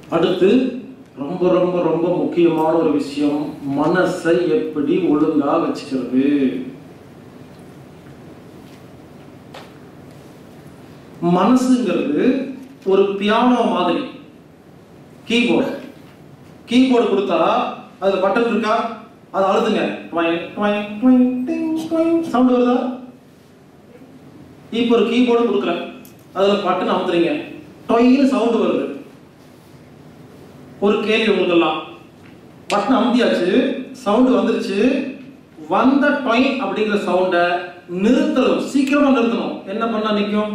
அடுத்து ரொம்ப ரொம்ப ரொம்ப முக்கியமான ஒரு விஷயம், மனசை எப்படி ஒழுங்கா வச்சுக்கிறது. மனசுங்கிறது ஒரு பியானோ மாதிரி. கீபோர்டு கொடுத்தா அதுல பட்டன் இருக்கா, அதை அழுதுங்க, சவுண்ட் வருதா? இப்போ ஒரு கீபோர்டு கொடுக்குறேன், அதுல பட்டன் அமுத்துறீங்க, டொய்னு சவுண்ட் வருது. ஒரு கேள்வி உங்களுக்கெல்லாம், பட்டன் அமுத்தியாச்சு, சவுண்ட் வந்துருச்சு, வந்த டொய் அப்படிங்கிற சவுண்டை நிறுத்தணும், சீக்கிரமா நிறுத்தணும். என்ன பண்ணா நிற்கும்?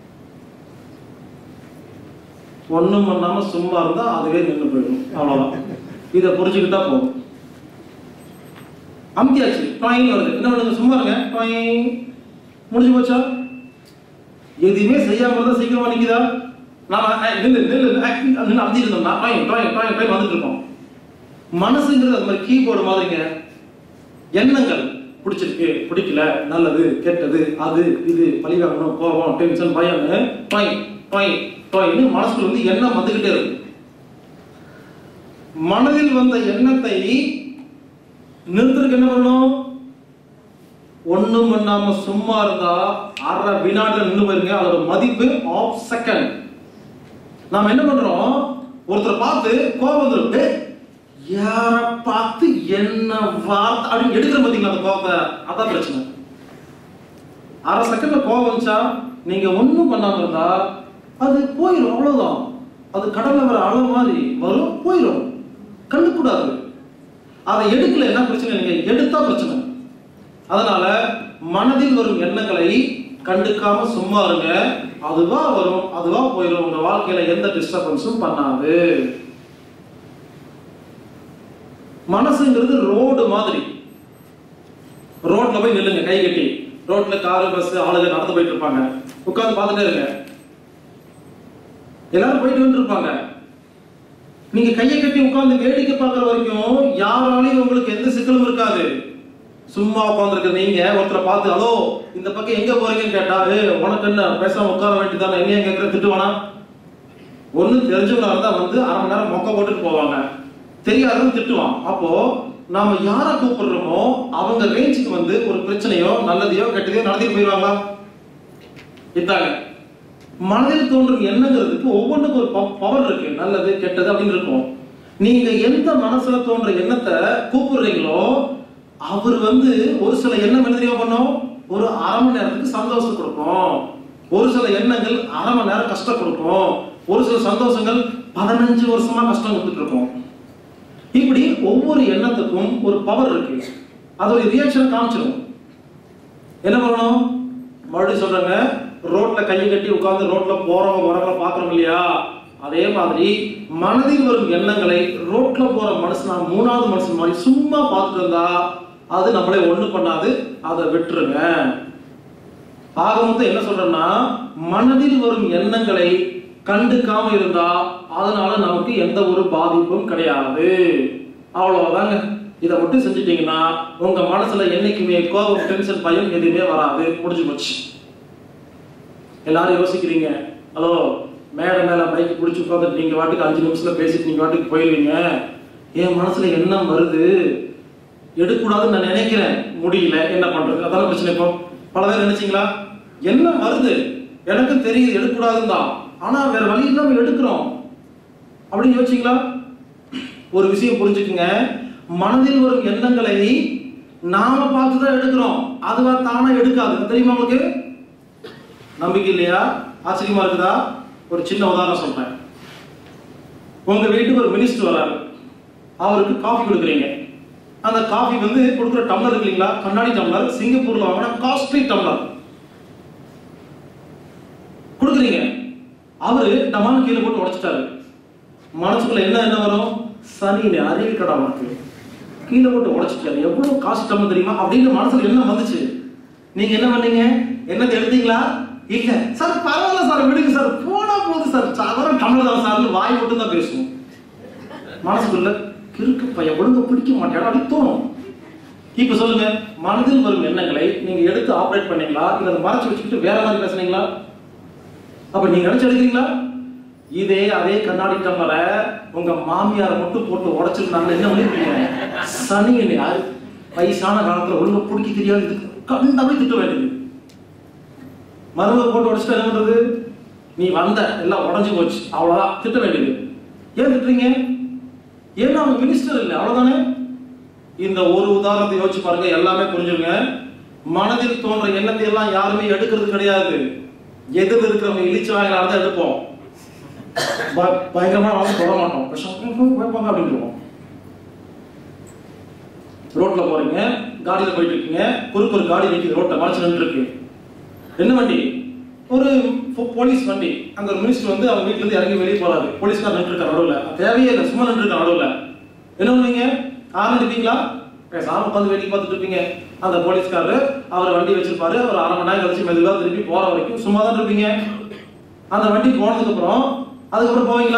ஒண்ணும் பண்ணாம சும்மா இருந்தா அதுவே நின்று போயிடும். அவ்வளவுதான். இதை புரிஞ்சுக்கிட்டா போதும். அமுத்தியாச்சு, டொய் வருது, என்ன பண்ணுங்க? சும்மா இருங்க, டொய், முடிஞ்சு போச்சா? எதுவுமே செய்யாம இருந்தா சீக்கிரமா நிக்குதா? வந்துட்டு இருக்கோம். மனசுங்கிறது அது மாதிரி கீபோர்டு மாதிரிங்க. எண்ணங்கள் பிடிச்சிருக்கு, பிடிக்கல, நல்லது, கெட்டது, அது இது, பழிவாங்கணும், கோபம், டென்ஷன், பயம்னு மனசுக்குள்ள வந்து எண்ணம் வந்துகிட்டே இருக்கு. மனதில் வந்த எண்ணத்தை நிறுத்துறதுக்கு என்ன பண்ணணும்? ஒண்ணும் பண்ணாம சும்மா இருந்தா அரை வினாடில நின்று போயிருங்க. அதோட மதிப்பு ஆஃப் செகண்ட். நாம என்ன பண்றோம்? ஒருத்தரை பார்த்து கோபம் வந்துருக்கு, யார பார்த்து என்ன வார்த்தை அப்படின்னு எடுக்கிற பார்த்தீங்களா அந்த கோபத்தை? அதான் பிரச்சனை. அரை செகண்ட்ல கோபம் வந்துச்சா நீங்க ஒண்ணும் பண்ணாம இருந்தா அது போயிடும், அவ்வளவுதான். அது கடல்ல வர அளவு மாதிரி வரும், போயிடும். கண்டுக்கூடாது. அதை எடுக்கல என்ன பிரச்சனை? நீங்க எடுத்தா பிரச்சனை. அதனால மனதில் வரும் எண்ணங்களை கண்டுக்காம சும்மா இருங்க. அதுவா வரும், அதுவா போயிடும். உங்க வாழ்க்கையில எந்த டிஸ்டர்பன்ஸும் பண்ணாது. மனசுங்கிறது ரோடு மாதிரி. ரோட்ல போய் நில்லுங்க, கை கட்டி. ரோட்ல காரு, பஸ், ஆளுங்க நடந்து போயிட்டு இருப்பாங்க, உட்கார்ந்து பார்த்துட்டே இருங்க. எல்லாரும் போயிட்டு வந்து இருப்பாங்க. நீங்க கையை கட்டி உட்கார்ந்து வேடிக்கை பார்க்குற வரைக்கும் யாராலையும் உங்களுக்கு எந்த சிக்கலும் இருக்காது. சும்மா உட்காந்துருக்க நீங்க ஒருத்தரை பார்த்து, ஹலோ இந்த பக்கம் எங்க போறீங்கன்னு கேட்டா, உனக்கு என்ன பேசாம உட்கார வேண்டியதானே, என்ன கேட்கற, திட்டுவானா? ஒண்ணு தெரிஞ்சவங்களா இருந்தா வந்து அரை மணி நேரம் மொக்க போட்டுட்டு போவாங்க, தெரியாதுன்னு திட்டுவான். அப்போ நாம யாரை கூப்பிடுறோமோ அவங்க ரேஞ்சுக்கு வந்து ஒரு பிரச்சனையோ நல்லதையோ கெட்டதையோ நடத்திட்டு போயிடுவாங்களா? இதாங்க மனதில் தோன்றும் எண்ணங்கிறதுக்கு ஒவ்வொன்றுக்கும் ஒரு பவர் இருக்கு. நல்லது கெட்டது அப்படின்னு இருக்கும். நீங்க எந்த மனசுல தோன்ற எண்ணத்தை கூப்பிடுறீங்களோ அவர் வந்து ஒரு சில எண்ணம் என்ன தெரியுமா பண்ணும்? ஒரு அரை மணி நேரத்துக்கு சந்தோஷம் கொடுக்கும். ஒரு சில எண்ணங்கள் அரை மணி நேரம் கஷ்டம் கொடுக்கும். ஒரு சில சந்தோஷங்கள் 15 வருஷமா கஷ்டம் கொடுத்துட்டு இருக்கும். இப்படி ஒவ்வொரு எண்ணத்துக்கும் ஒரு பவர் இருக்கு. அது ஒரு ரியாக்ஷன் காமிச்சிடும். என்ன பண்ணணும்? மறுபடியும் சொல்றாங்க, ரோட்ல கையை கட்டி உட்கார்ந்து ரோட்ல போறவங்க வரவங்களை பாக்குறோம் இல்லையா? அதே மாதிரி மனதில் வரும் எண்ணங்களை ரோட்ல போற மனுஷனா மூணாவது மனுஷன் மாதிரி சும்மா பார்த்துட்டு இருந்தா அது நம்மளே ஒண்ணு பண்ணாது, அதை விட்டுருங்க. ஆக மொத்தம் என்ன சொல்றேன்னா, மனதில் வரும் எண்ணங்களை கண்டுக்காம இருந்தா அதனால நமக்கு எந்த ஒரு பாதிப்பும் கிடையாது. அவ்வளவுதாங்க. இதை மட்டும் செஞ்சுட்டீங்கன்னா உங்க மனசுல என்னைக்குமே கோபம், டென்ஷன், பயம் எதுவுமே வராது. முடிஞ்சு போச்சு. எல்லாரும் யோசிக்கிறீங்க, ஹலோ மேடை மேல பைக் பிடிச்சி உட்காந்துட்டு நீங்க வாட்டுக்கு 5 நிமிஷத்துல பேசிட்டு நீங்க வாட்டுக்கு போயிருவீங்க. என் மனசுல எண்ணம் வருது, எடுக்கக்கூடாதுன்னு நான் நினைக்கிறேன், முடியல, என்ன பண்றது? அதான பிரச்சனை. இப்போ பல பேர் நினைச்சீங்களா, எண்ணம் வருது எனக்கு தெரியுது எடுக்கக்கூடாதுன்னு தான், ஆனா வேற வழி இல்லாம எடுக்கிறோம் அப்படின்னு யோசிச்சீங்களா? ஒரு விஷயம் புரிஞ்சுக்குங்க, மனதில் வரும் எண்ணங்களை நாம பார்த்துதான் எடுக்கிறோம், அதுவா தானா எடுக்காது. தெரியுமா உங்களுக்கு? நம்பிக்கை இல்லையா? ஆச்சரியமா இருக்குதா? ஒரு சின்ன உதாரணம் சொல்றேன். உங்க வீட்டுக்கு ஒரு மினிஸ்டர் வராரு, அவருக்கு காஃபி கொடுக்குறீங்க. அந்த காஃபி வந்து கொடுக்குற டம்ளர் இருக்கு இல்லைங்களா, கண்ணாடி டம்ளர், சிங்கப்பூர்ல வாங்கின காஸ்ட்லி டம்ளர் கொடுக்குறீங்க. அவரு டமான கீழே போட்டு உடைச்சிட்டாரு. மனசுக்குள்ள என்ன வரும்? சனி அறிவிக்கடா இருக்கு, கீழே போட்டு உடைச்சிட்டாரு, எவ்வளவு காசு டம்ளர் தெரியுமா அப்படின்னு மனசுல என்ன வந்துச்சு? நீங்க என்ன பண்ணீங்க? என்னத்தை எடுத்தீங்களா? இல்ல சார், பரவாயில்ல சார், விடுங்க சார், போனா போகுது சார், சாதாரண டம்ளர் தான் சார், வாய் மட்டும் தான் பேசுவோம். மனசுக்குள்ள கிறுக்கு பையன், ஒழுங்க பிடிக்க மாட்டேன் அப்படி தோணும். இப்ப சொல்லுங்க, மனதில் வரும் எண்ணங்களை நீங்க எடுத்து ஆப்ரேட் பண்ணீங்களா, இல்ல அதை மறைச்சு வச்சுக்கிட்டு வேற மாதிரி பேசுனீங்களா? அப்ப நீங்க நினைச்சு எடுக்கிறீங்களா? இதே அதே கண்ணாடி டம்ளரை உங்க மாமியாரை மட்டும் போட்டு உடைச்சிருந்தாங்க என்ன பண்ணிருப்பீங்க? சனி யாரு வயசான காலத்துல ஒழுங்கு பிடிக்க தெரியாது கண்டபடி திட்ட வேண்டியது. மருமக போட்டு உடைச்சிட்டு என்ன பண்றது? நீ வந்த எல்லாம் உடஞ்சு போச்சு அவ்வளவுதான் திட்ட வேண்டியது. ஏன் திட்டுறீங்க? ஏன்னா அவங்க மினிஸ்டர் இல்லை அவ்வளவுதானே. இந்த ஒரு உதாரணத்தை யோசிச்சு பாருங்க, எல்லாமே புரிஞ்சுங்க. மனதில் தோன்ற எண்ணத்தை எல்லாம் யாருமே எடுக்கிறது கிடையாது. எதிர்த்து இருக்கிறவங்க இழிச்சு வாங்கினால தான் எடுப்போம். பயங்கரமா வந்து தொட மாட்டோம், அப்படின்னு. ரோட்ல போறீங்க, காடியில போயிட்டு இருக்கீங்க, குறுக்கு ஒரு காடி நிற்கிது, ரோட்ல மறைச்சு நின்று இருக்கு. என்ன வண்டி? ஒரு போலீஸ் வண்டி. அந்த மினிஸ்டர் வந்து அவங்க வீட்டுல இருந்து இறங்கி வெளியே போறாரு. போலீஸ்கார் நின்று இருக்க நடுவுல, தேவையே இல்லை, சும்மா நின்று இருக்க நடுவுல. என்ன பண்ணுவீங்க? ஆரம்பிப்பீங்களா? பேசாம உட்காந்து வேடிக்கை பார்த்துட்டு இருப்பீங்க. அந்த போலீஸ்காரரு அவர் வண்டி வச்சிருப்பாரு, அவர் 1/2 மணி நேரம் கழிச்சு மெதுவா திருப்பி போற வரைக்கும் சும்மா தான் இருப்பீங்க. அந்த வண்டி போனதுக்கு அப்புறம் அதுக்கப்புறம் போவீங்களா?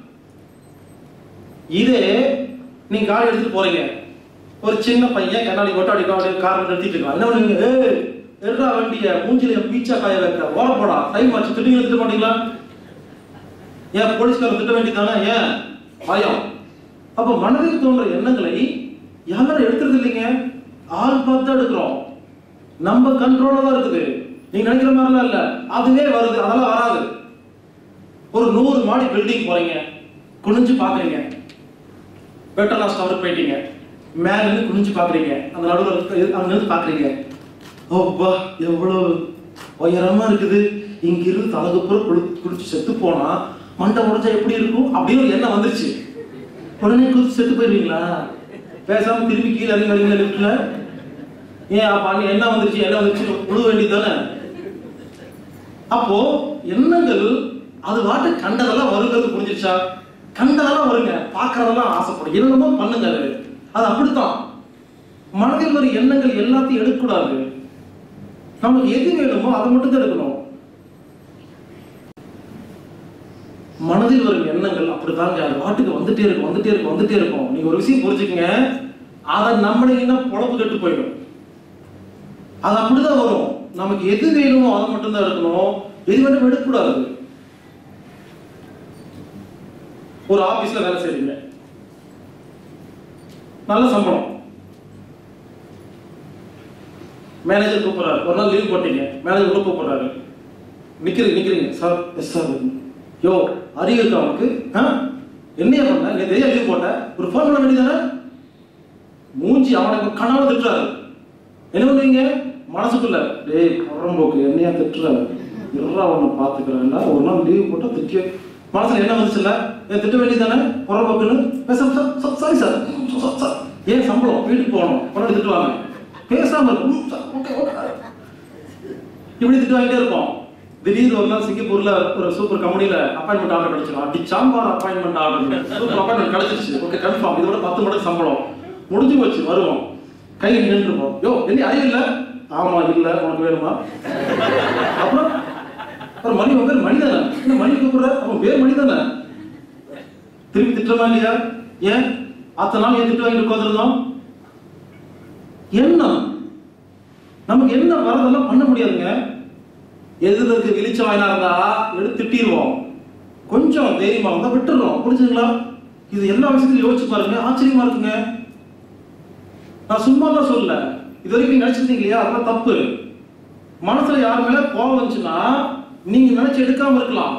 இதே நீங்க கார் எடுத்துட்டு போறீங்க, ஒரு சின்ன பையன் கண்ணாடி போட்டு அடிக்க கார் நிறுத்திட்டு இருக்கான். என்ன பண்ணுவீங்க? எடுறா வண்டிய, மூஞ்சில பீச்சா காய வைக்க, ஓட போடா, டைம் ஆச்சு, திட்டு திட்ட மாட்டீங்களா? ஏன் போலீஸ்காரர் திட்ட வேண்டியதானே? ஏன் பயம்? அப்ப மனதில் தோன்ற எண்ணங்களை யாரும் எடுக்கிறது இல்லைங்க. ஆள் பார்த்து எடுக்கிறோம். நம்ம கண்ட்ரோல தான் இருக்குது. நீங்க நினைக்கிற மாதிரிலாம் இல்ல, அதுவே வருது. அதெல்லாம் வராது. ஒரு 100 மாடி பில்டிங் போறீங்க, குனிஞ்சு பாக்குறீங்க, பெட்ரோல் ஸ்டவர் போயிட்டீங்க, மேல இருந்து குனிஞ்சு பாக்குறீங்க, அந்த நடுவில் அங்க இருந்து பாக்குறீங்க. ஓப்பா எவ்வளவு உயரமா இருக்குது, இங்க இருந்து தலகுப்புற குளிச்சு செத்து போனா மண்டை உடைஞ்சா எப்படி இருக்கும் அப்படின்னு ஒரு எண்ணம் வந்துருச்சு. உடனே குளிச்சு செத்து போயிருவீங்களா? பேசாம திரும்பி கீழே இறங்கி லிப்ட்ல ஏன் அப்ப என்ன வந்துருச்சு என்ன வந்துருச்சு விழ வேண்டியதானே. அப்போ எண்ணங்கள் அது வாட்டு கண்டதெல்லாம் வருகிறது. புரிஞ்சிருச்சா? கண்டதெல்லாம் வருங்க, பாக்குறதெல்லாம் ஆசைப்படும், என்னமோ பண்ணுங்க. அது அப்படித்தான். மனதில் வரும் எண்ணங்கள் எல்லாத்தையும் எடுக்கக்கூடாது. நமக்கு எது வேணுமோ அதை மட்டும் தான் எடுக்கணும். மனதில் வரும் எண்ணங்கள் அப்படித்தாங்க, அது வாட்டுக்கு வந்துட்டே இருக்கும். நீங்க ஒரு விஷயம் புரிஞ்சுக்கங்க, அதை நம்மளீங்கன்னா பொழப்பு கெட்டு போயிடும். அது அப்படிதான் வரும். நமக்கு எது வேணுமோ அதை மட்டும் தான் எடுக்கணும், எது வேணும் எடுக்கக்கூடாது. ஒரு ஆபீஸ்ல வேலை செய்றீங்க, நல்ல சம்பளம், மேனேஜர் கூப்பிடுறாரு, ஒரு நாள் லீவ் போட்டீங்க, மேனேஜர் உள்ள கூப்பிடுறாரு, நிக்கிறீங்க சார், எஸ் சார், யோ அறிவு இருக்கா அவனுக்கு? என்னைய பண்ண நீ தெரியா லீவ் போட்ட, ஒரு ஃபோன் பண்ண வேண்டியதானே? மூஞ்சி அவனுக்கு கனவு திட்டுறாரு. என்ன பண்ணுவீங்க? மனசுக்குள்ள டேய் புறம்போக்கு என்னையா திட்டுறாரு, இருறா அவனை பாத்துக்கிறேன்டா, ஒரு நாள் லீவ் போட்டா திட்டிய மனசுல என்ன வந்துச்சுல்ல, ஏன் திட்ட வேண்டியதானே புறம்போக்குன்னு? சாரி சார், ஏன் சம்பளம் வீட்டுக்கு போகணும், பொண்ணு திட்டுவாங்க, பேசாம இருக்கும், இப்படி திட்டு வாங்கிட்டே இருப்போம். திடீர்னு ஒரு நாள் சிங்கப்பூர்ல ஒரு சூப்பர் கம்பெனில அப்பாயின்மெண்ட் ஆர்டர் கிடைச்சிடும். அப்படி சாம்பார் அப்பாயின்மெண்ட் ஆர்டர், சூப்பர் அப்பாயின்மெண்ட் கிடைச்சிருச்சு, ஓகே கன்ஃபார்ம், இதோட 10 மடங்கு சம்பளம், முடிஞ்சு போச்சு. வருவோம், கையை நின்றுருப்போம், யோ என்ன அறிவு இல்ல? ஆமா இல்ல, உனக்கு வேணுமா? அப்புறம் மணி பேர் மணிதானே, என்ன மணி கூப்பிடுற, அவன் பேர் மணிதானே, திருப்பி திட்டமா இல்லையா? ஏன் அத்தனை நாள் ஏன் திட்டு வாங்கிட்டு உட்காந்துருந்தோம்? எண்ணம் நமக்கு என்ன வரதெல்லாம் பண்ண முடியாதுங்க. எதிர்க்கு இழிச்ச வாயினா இருந்தா எடுத்து திட்டிடுவோம், கொஞ்சம் தைரியமா இருந்தா விட்டுறோம். புரிஞ்சுங்களா? இது எல்லா விஷயத்தையும் யோசிச்சு பாருங்க, ஆச்சரியமா இருக்குங்க. நான் சும்மா தான் சொல்லல, இது வரைக்கும் நினைச்சிருந்தீங்க இல்லையா, அதெல்லாம் தப்பு. மனசுல யார் மேல கோவம் வந்துச்சுன்னா நீங்க நினைச்சு எடுக்காம இருக்கலாம்.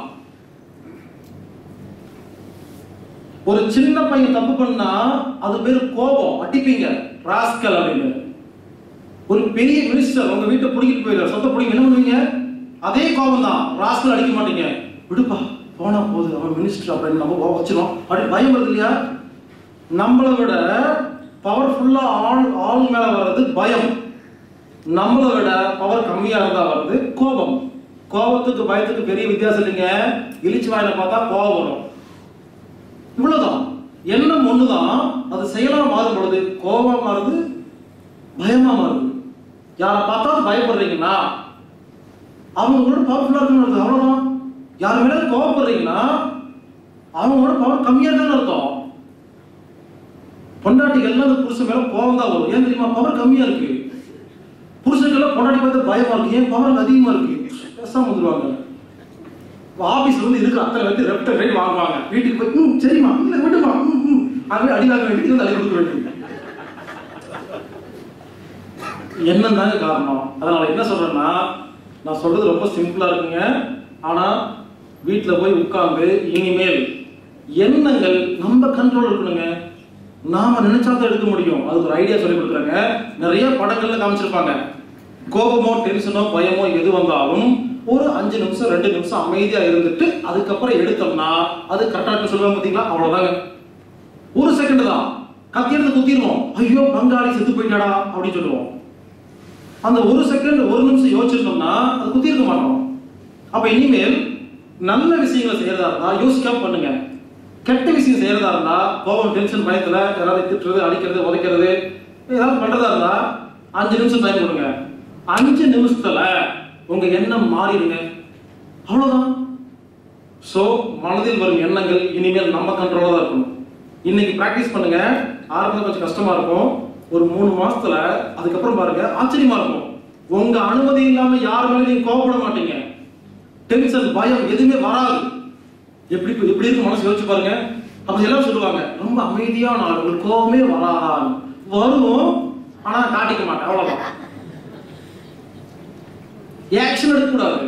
ஒரு சின்ன பையன் தப்பு பண்ணா அது பேரு கோபம், அடிப்பீங்க ராஸ்கல் அப்படின்னு. ஒரு பெரிய மினிஸ்டர் உங்க வீட்டை பிடிக்கிட்டு போயிடுறாரு, சொத்தை பிடிங்க, என்ன பண்ணுவீங்க? அதே கோபம் தான், ராஸ்கல் அடிக்க மாட்டீங்க, விடுப்பா போனா போகுது அவன் மினிஸ்டர் அப்படின்னு நம்ம வச்சிரும், அப்படி பயம் வருது இல்லையா? நம்மளை விட பவர்ஃபுல்லா ஆள் மேல வர்றது பயம், நம்மளை விட பவர் கம்மியா இருந்தா வர்றது கோபம். கோபத்துக்கு பயத்துக்கு பெரிய வித்தியாசம் இல்லைங்க. இழிச்சு வாயில பார்த்தா கோபம் வரும், இவ்வளவுதான். எண்ணம் ஒண்ணுதான், அது செயலா மாறும் பொழுது கோபமா மாறுது, பயமா மாறுது. யாரை பார்த்தாலும் பயப்படுறீங்கன்னா அவங்களோட பவர்ஃபுல்லா இருக்குன்னு அவ்வளவுதான். யார் மேல கோபப்படுறீங்கன்னா அவங்களோட பவர் கம்மியா இருக்குன்னு அர்த்தம். பொண்டாட்டிகள்லாம் அந்த புருஷன் மேல கோபம் தான் வரும், ஏன் தெரியுமா? பவர் கம்மியா இருக்கு. புருஷனுக்கெல்லாம் பொண்டாட்டி பார்த்து பயமா இருக்கு, ஏன் பவர் அதிகமா இருக்கு, பேசாம வந்துருவாங்க. ஆபீஸ்ல வந்து இருக்கிற அத்தனை வந்து லெஃப்ட் ரைட் வாங்குவாங்க. வீட்டுக்கு போய் சரிம்மா இல்லை விடுமா அப்படி அடி வாங்க வேண்டியது தள்ளி கொடுக்க வேண்டியது. என்னதாங்க காரணம்? அதனால என்ன சொல்றேன்னா, நான் சொல்றது ரொம்ப சிம்பிளா இருக்குங்க. ஆனா வீட்டுல போய் உட்கார்ந்து இனிமேல் எண்ணங்கள் நம்ம கண்ட்ரோல் இருக்கணுங்க. நாம நினைச்சாதான் எடுக்க முடியும். அதுக்கு ஒரு ஐடியா சொல்லி கொடுக்குறாங்க. நிறைய படங்கள்ல காமிச்சிருப்பாங்க. கோபமோ டென்ஷனோ பயமோ எது வந்தாலும் ஒரு 5 நிமிஷம் 2 நிமிஷம் அமைதியா இருந்துட்டு அதுக்கப்புறம் எடுத்தோம்னா அது கரெக்டா சொல்லுவாங்க. பாத்தீங்களா? அவ்வளவுதாங்க. ஒரு செகண்ட் தான். கத்தி எடுத்து குத்திடுவோம். ஐயோ பங்காளி செத்து போயிட்டாடா அப்படின்னு சொல்லுவோம். அந்த ஒரு செகண்ட் 1 நிமிஷம் யோசிச்சிருந்தோம்னா அது குத்திருக்க மாட்டோம். அப்ப இனிமேல் நல்ல விஷயங்களை செய்யறதா இருந்தா யோசிக்காம பண்ணுங்க. கெட்ட விஷயம் செய்யறதா இருந்தா கோபம் டென்ஷன் பயத்துல யாராவது திட்டுறது அடிக்கிறது உதைக்கிறது ஏதாவது பண்றதா இருந்தா 5 நிமிஷம் டைம் கொடுங்க. 5 நிமிஷத்துல உங்க எண்ணம் மாறிடுங்க. அவ்வளவுதான். சோ மனதில் வரும் எண்ணங்கள் இனிமேல் நம்ம கண்ட்ரோலா தான் இருக்கணும். இன்னைக்கு பிராக்டிஸ் பண்ணுங்க. ஆரம்பத்தில் கொஞ்சம் கஷ்டமா இருக்கும். ஒரு 3 மாசத்துல அதுக்கப்புறம் பாருங்க ஆச்சரியமா இருக்கும். உங்க அனுமதி இல்லாம யார் மேலே நீங்க கோபப்பட மாட்டீங்க. டென்ஷன் பயம் எதுவுமே வராது. எப்படி எப்படி இருக்கு மனசு யோசிச்சு பாருங்க. அப்ப எல்லாம் சொல்லுவாங்க ரொம்ப அமைதியான ஆளுகள் கோபமே வராதான். வரும் ஆனா காட்டிக்க மாட்டேன். அவ்வளவுதான். ஆக்ஷன் எடுக்கக்கூடாது.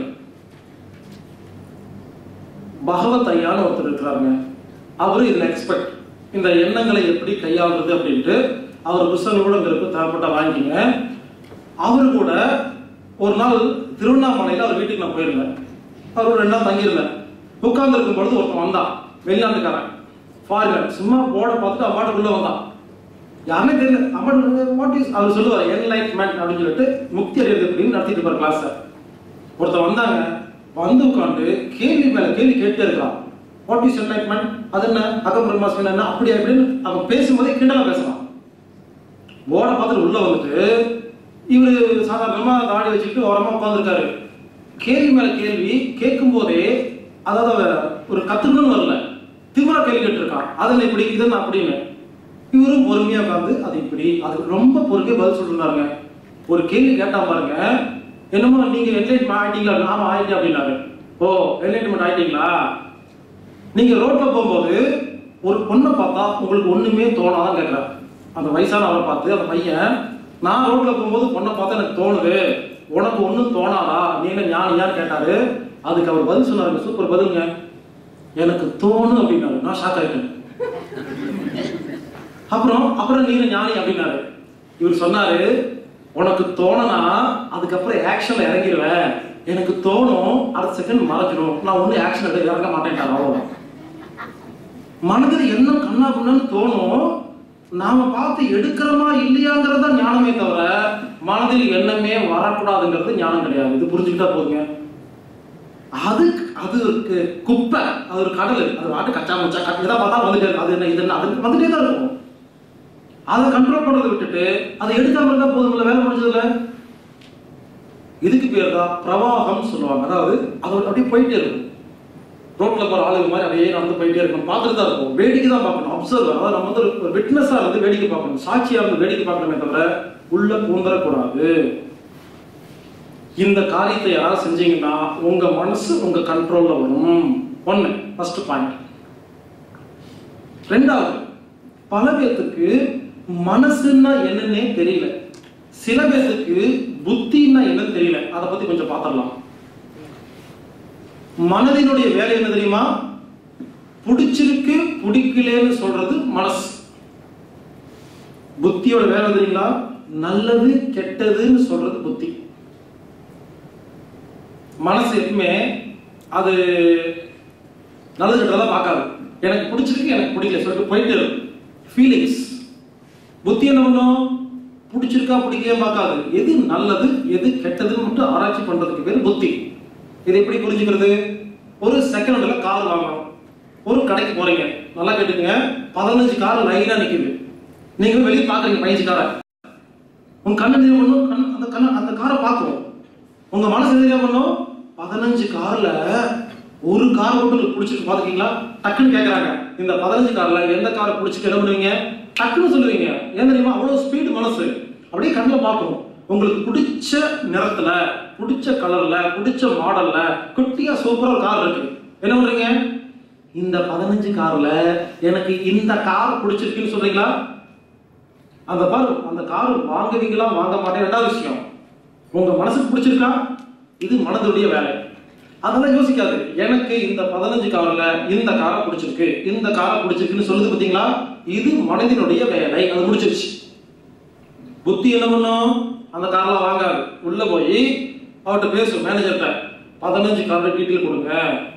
பகவத் ஐயான்னு ஒருத்தர் இருக்கிறாருங்க. அவரு இதுல எக்ஸ்பர்ட். இந்த எண்ணங்களை எப்படி கையாளுறது அப்படின்ட்டு அவர் புத்தகம் கூட இருக்கு, தேவைப்பட்ட வாங்கிங்க. அவரு கூட ஒரு நாள் திருவண்ணாமலையில அவர் வீட்டுக்கு நான் போயிருந்தேன். அவர் 2 நாள் தங்கியிருந்தேன். உட்கார்ந்து இருக்கும் பொழுது ஒருத்தன் வந்தான். வெளிநாட்டுக்காரன், ஃபாரினர். சும்மா போர்டை பார்த்துட்டு அம்மாட்டுக்குள்ள வந்தான். யாருமே தெரியல. அவர் சொல்லுவார் என்லைட்மென்ட் அப்படின்னு சொல்லிட்டு முக்தி அடைகிறது அப்படின்னு நடத்திட்டு இருப்பார் கிளாஸ். ஒருத்தர் வந்தாங்க. வந்து உட்காந்து கேள்வி மேல கேள்வி கேட்டே இருக்கான். What is enlightenment? அது என்ன? அகம்பிரம்மாஸ்மி என்ன? அப்படி அப்படின்னு அவன் பேசும்போதே கிண்டலா பேசுறான். போர்டை பார்த்துட்டு உள்ள வந்துட்டு இவரு சாதாரணமா தாடி வச்சுட்டு ஓரமா உட்காந்துருக்காரு. கேள்வி மேல கேள்வி கேட்கும் போதே அதாவது ஒரு கத்துக்கணும்னு வரல, திமிரா கேள்வி கேட்டிருக்கான். அதில் இப்படி இதுன்னு அப்படின்னு. இவரும் பொறுமையா உட்காந்து அது இப்படி அதுக்கு ரொம்ப பொறுமையா பதில் சொல்லிருந்தாருங்க. ஒரு கேள்வி கேட்டா பாருங்க, என்னமோ நீங்க என்லைட்மெண்ட் ஆயிட்டீங்களா? நாம ஆயிட்டேன் அப்படின்னாரு. ஓ என்லைட்மெண்ட் ஆயிட்டீங்களா? நீங்க ரோட்ல போகும்போது ஒரு பொண்ணை பார்த்தா உங்களுக்கு ஒண்ணுமே தோணாதான் கேட்கிறார். அந்த வயசானவரை பார்த்து அந்த பையன், நான் ரோட்ல போகும்போது பொண்ணை பார்த்தா எனக்கு தோணுது, உனக்கு ஒன்றும் தோணாதா, நீங்க ஞானியான்னு கேட்டாரு. அதுக்கு அவர் பதில் சொன்னாருங்க. சூப்பர் பதிலுங்க. எனக்கு தோணும் அப்படின்னாரு. நான் ஷாக் ஆயிட்டேன். அப்புறம் நீங்க ஞானி அப்படின்னாரு. இவர் சொன்னாரு, உனக்கு தோணுனா அதுக்கப்புறம் ஆக்ஷன்ல இறங்கிடுவேன். எனக்கு தோணும் அடுத்த செகண்ட் மறைச்சிடும். நான் ஒண்ணு ஆக்ஷன் எடுத்து இறங்க மாட்டேன். அவ்வளவுதான். மனதில் என்ன கண்ணா பண்ணு தோணும், நாம பார்த்து எடுக்கிறோமா இல்லையாங்கிறத ஞானமே தவிர மனதில் எண்ணமே வரக்கூடாதுங்கிறது ஞானம் கிடையாது. இது புரிஞ்சுக்கிட்டா போதுங்க. அது குப்பை, அது ஒரு கடல், அது வாட்டு கச்சா முச்சா எதாவது பார்த்தா வந்துட்டே இருக்கு. அது என்ன இது என்ன அது வந்துட்டே தான் இருக்கும். அதை கண்ட்ரோல் பண்றதை விட்டுட்டு அதை எடுக்காம இருந்தா போதும், வேலை முடிஞ்சதுல. இதுக்கு பேர் தான் பிரவாகம் சொல்லுவாங்க. அதாவது அது அப்படியே போயிட்டே இருக்கும். ரோட்ல போற ஆளுங்க மாதிரி அப்படியே நடந்து போயிட்டே இருக்கும். பார்த்துட்டு தான் இருக்கும். வேடிக்கை தான் பார்க்கணும். அப்சர்வர், அதாவது நம்ம வந்து ஒரு விட்னஸா இருந்து வேடிக்கை பார்க்கணும். சாட்சியா இருந்து வேடிக்கை பார்க்கணுமே தவிர உள்ள பூந்தரக்கூடாது. இந்த காரியத்தை யாராவது செஞ்சீங்கன்னா உங்க மனசு உங்க கண்ட்ரோல்ல வரும். ஒண்ணு ஃபர்ஸ்ட் பாயிண்ட். ரெண்டாவது, பல பேருக்கு மனசுன்னா என்னன்னே தெரியல. சில பேருக்கு புத்தின்னா என்னன்னு தெரியல. அதை பத்தி கொஞ்சம் பார்த்துடலாம். மனதினுடைய வேலை என்ன தெரியுமா? பிடிச்சிருக்கு பிடிக்கலன்னு சொல்றது மனசு. புத்தியோட வேலை தெரியுங்களா? நல்லது கெட்டதுன்னு சொல்றது புத்தி. மனசு எப்பவுமே அது நல்லது கெட்டதெல்லாம் பார்க்காது. எனக்கு பிடிச்சிருக்கு எனக்கு பிடிக்கல சொல்லிட்டு போயிட்டு இருக்கும். ஃபீலிங்ஸ். புத்தி என்ன பண்ணும்? பிடிச்சிருக்கா பிடிக்கவே பார்க்காது. எது நல்லது எது கெட்டதுன்னு மட்டும் ஆராய்ச்சி பண்றதுக்கு பேர் புத்தி. இதை எப்படி புரிஞ்சுக்கிறது? ஒரு செகண்ட்ல கார் வாங்கணும். ஒரு கடைக்கு போறீங்க. நல்லா கேட்டுங்க. 15 கார் லைனா நிக்குது. நீங்க வெளியே பாக்குறீங்க 15 காரை. உங்க கண்ணு என்ன பண்ணும்? அந்த காரை பார்க்கும். உங்க மனசு என்ன பண்ணும்? 15 கார்ல ஒரு கார் மட்டும் உங்களுக்கு பிடிச்சிருக்கு பாத்துக்கீங்களா? டக்குன்னு கேட்கறாங்க, இந்த 15 கார்ல எந்த காரை பிடிச்சிட்டு என்ன பண்ணுவீங்க? டக்குன்னு சொல்லுவீங்க. ஏன் தெரியுமா? அவ்வளவு ஸ்பீடு மனசு. அப்படியே கண்ணில் பார்க்கும். உங்களுக்கு பிடிச்ச நிறத்துல, பிடிச்ச கலர்ல, பிடிச்ச மாடல்ல குட்டியா சூப்பரா ஒரு கார் இருக்கு. என்ன பண்றீங்க? இந்த 15 கார்ல எனக்கு இந்த கார் பிடிச்சிருக்குன்னு சொல்றீங்களா? அந்த கார் வாங்குவீங்களா வாங்க மாட்டேன் ரெண்டாவது விஷயம். உங்க மனசுக்கு பிடிச்சிருக்கா? இது மனதுடைய வேலை. அதெல்லாம் யோசிக்காது. எனக்கு இந்த 15 கார்ல இந்த காரை பிடிச்சிருக்கு, இந்த காரை பிடிச்சிருக்குன்னு சொல்லுது பாத்தீங்களா? இது மனதினுடைய வேலை. அது முடிச்சிருச்சு. புத்தி என்ன பண்ணும்? அந்த காரெல்லாம் வாங்காது. உள்ள போய் அவர்கிட்ட பேசும், மேனேஜர்கிட்ட 15 காரோட டீட்டெயில் கொடுங்க.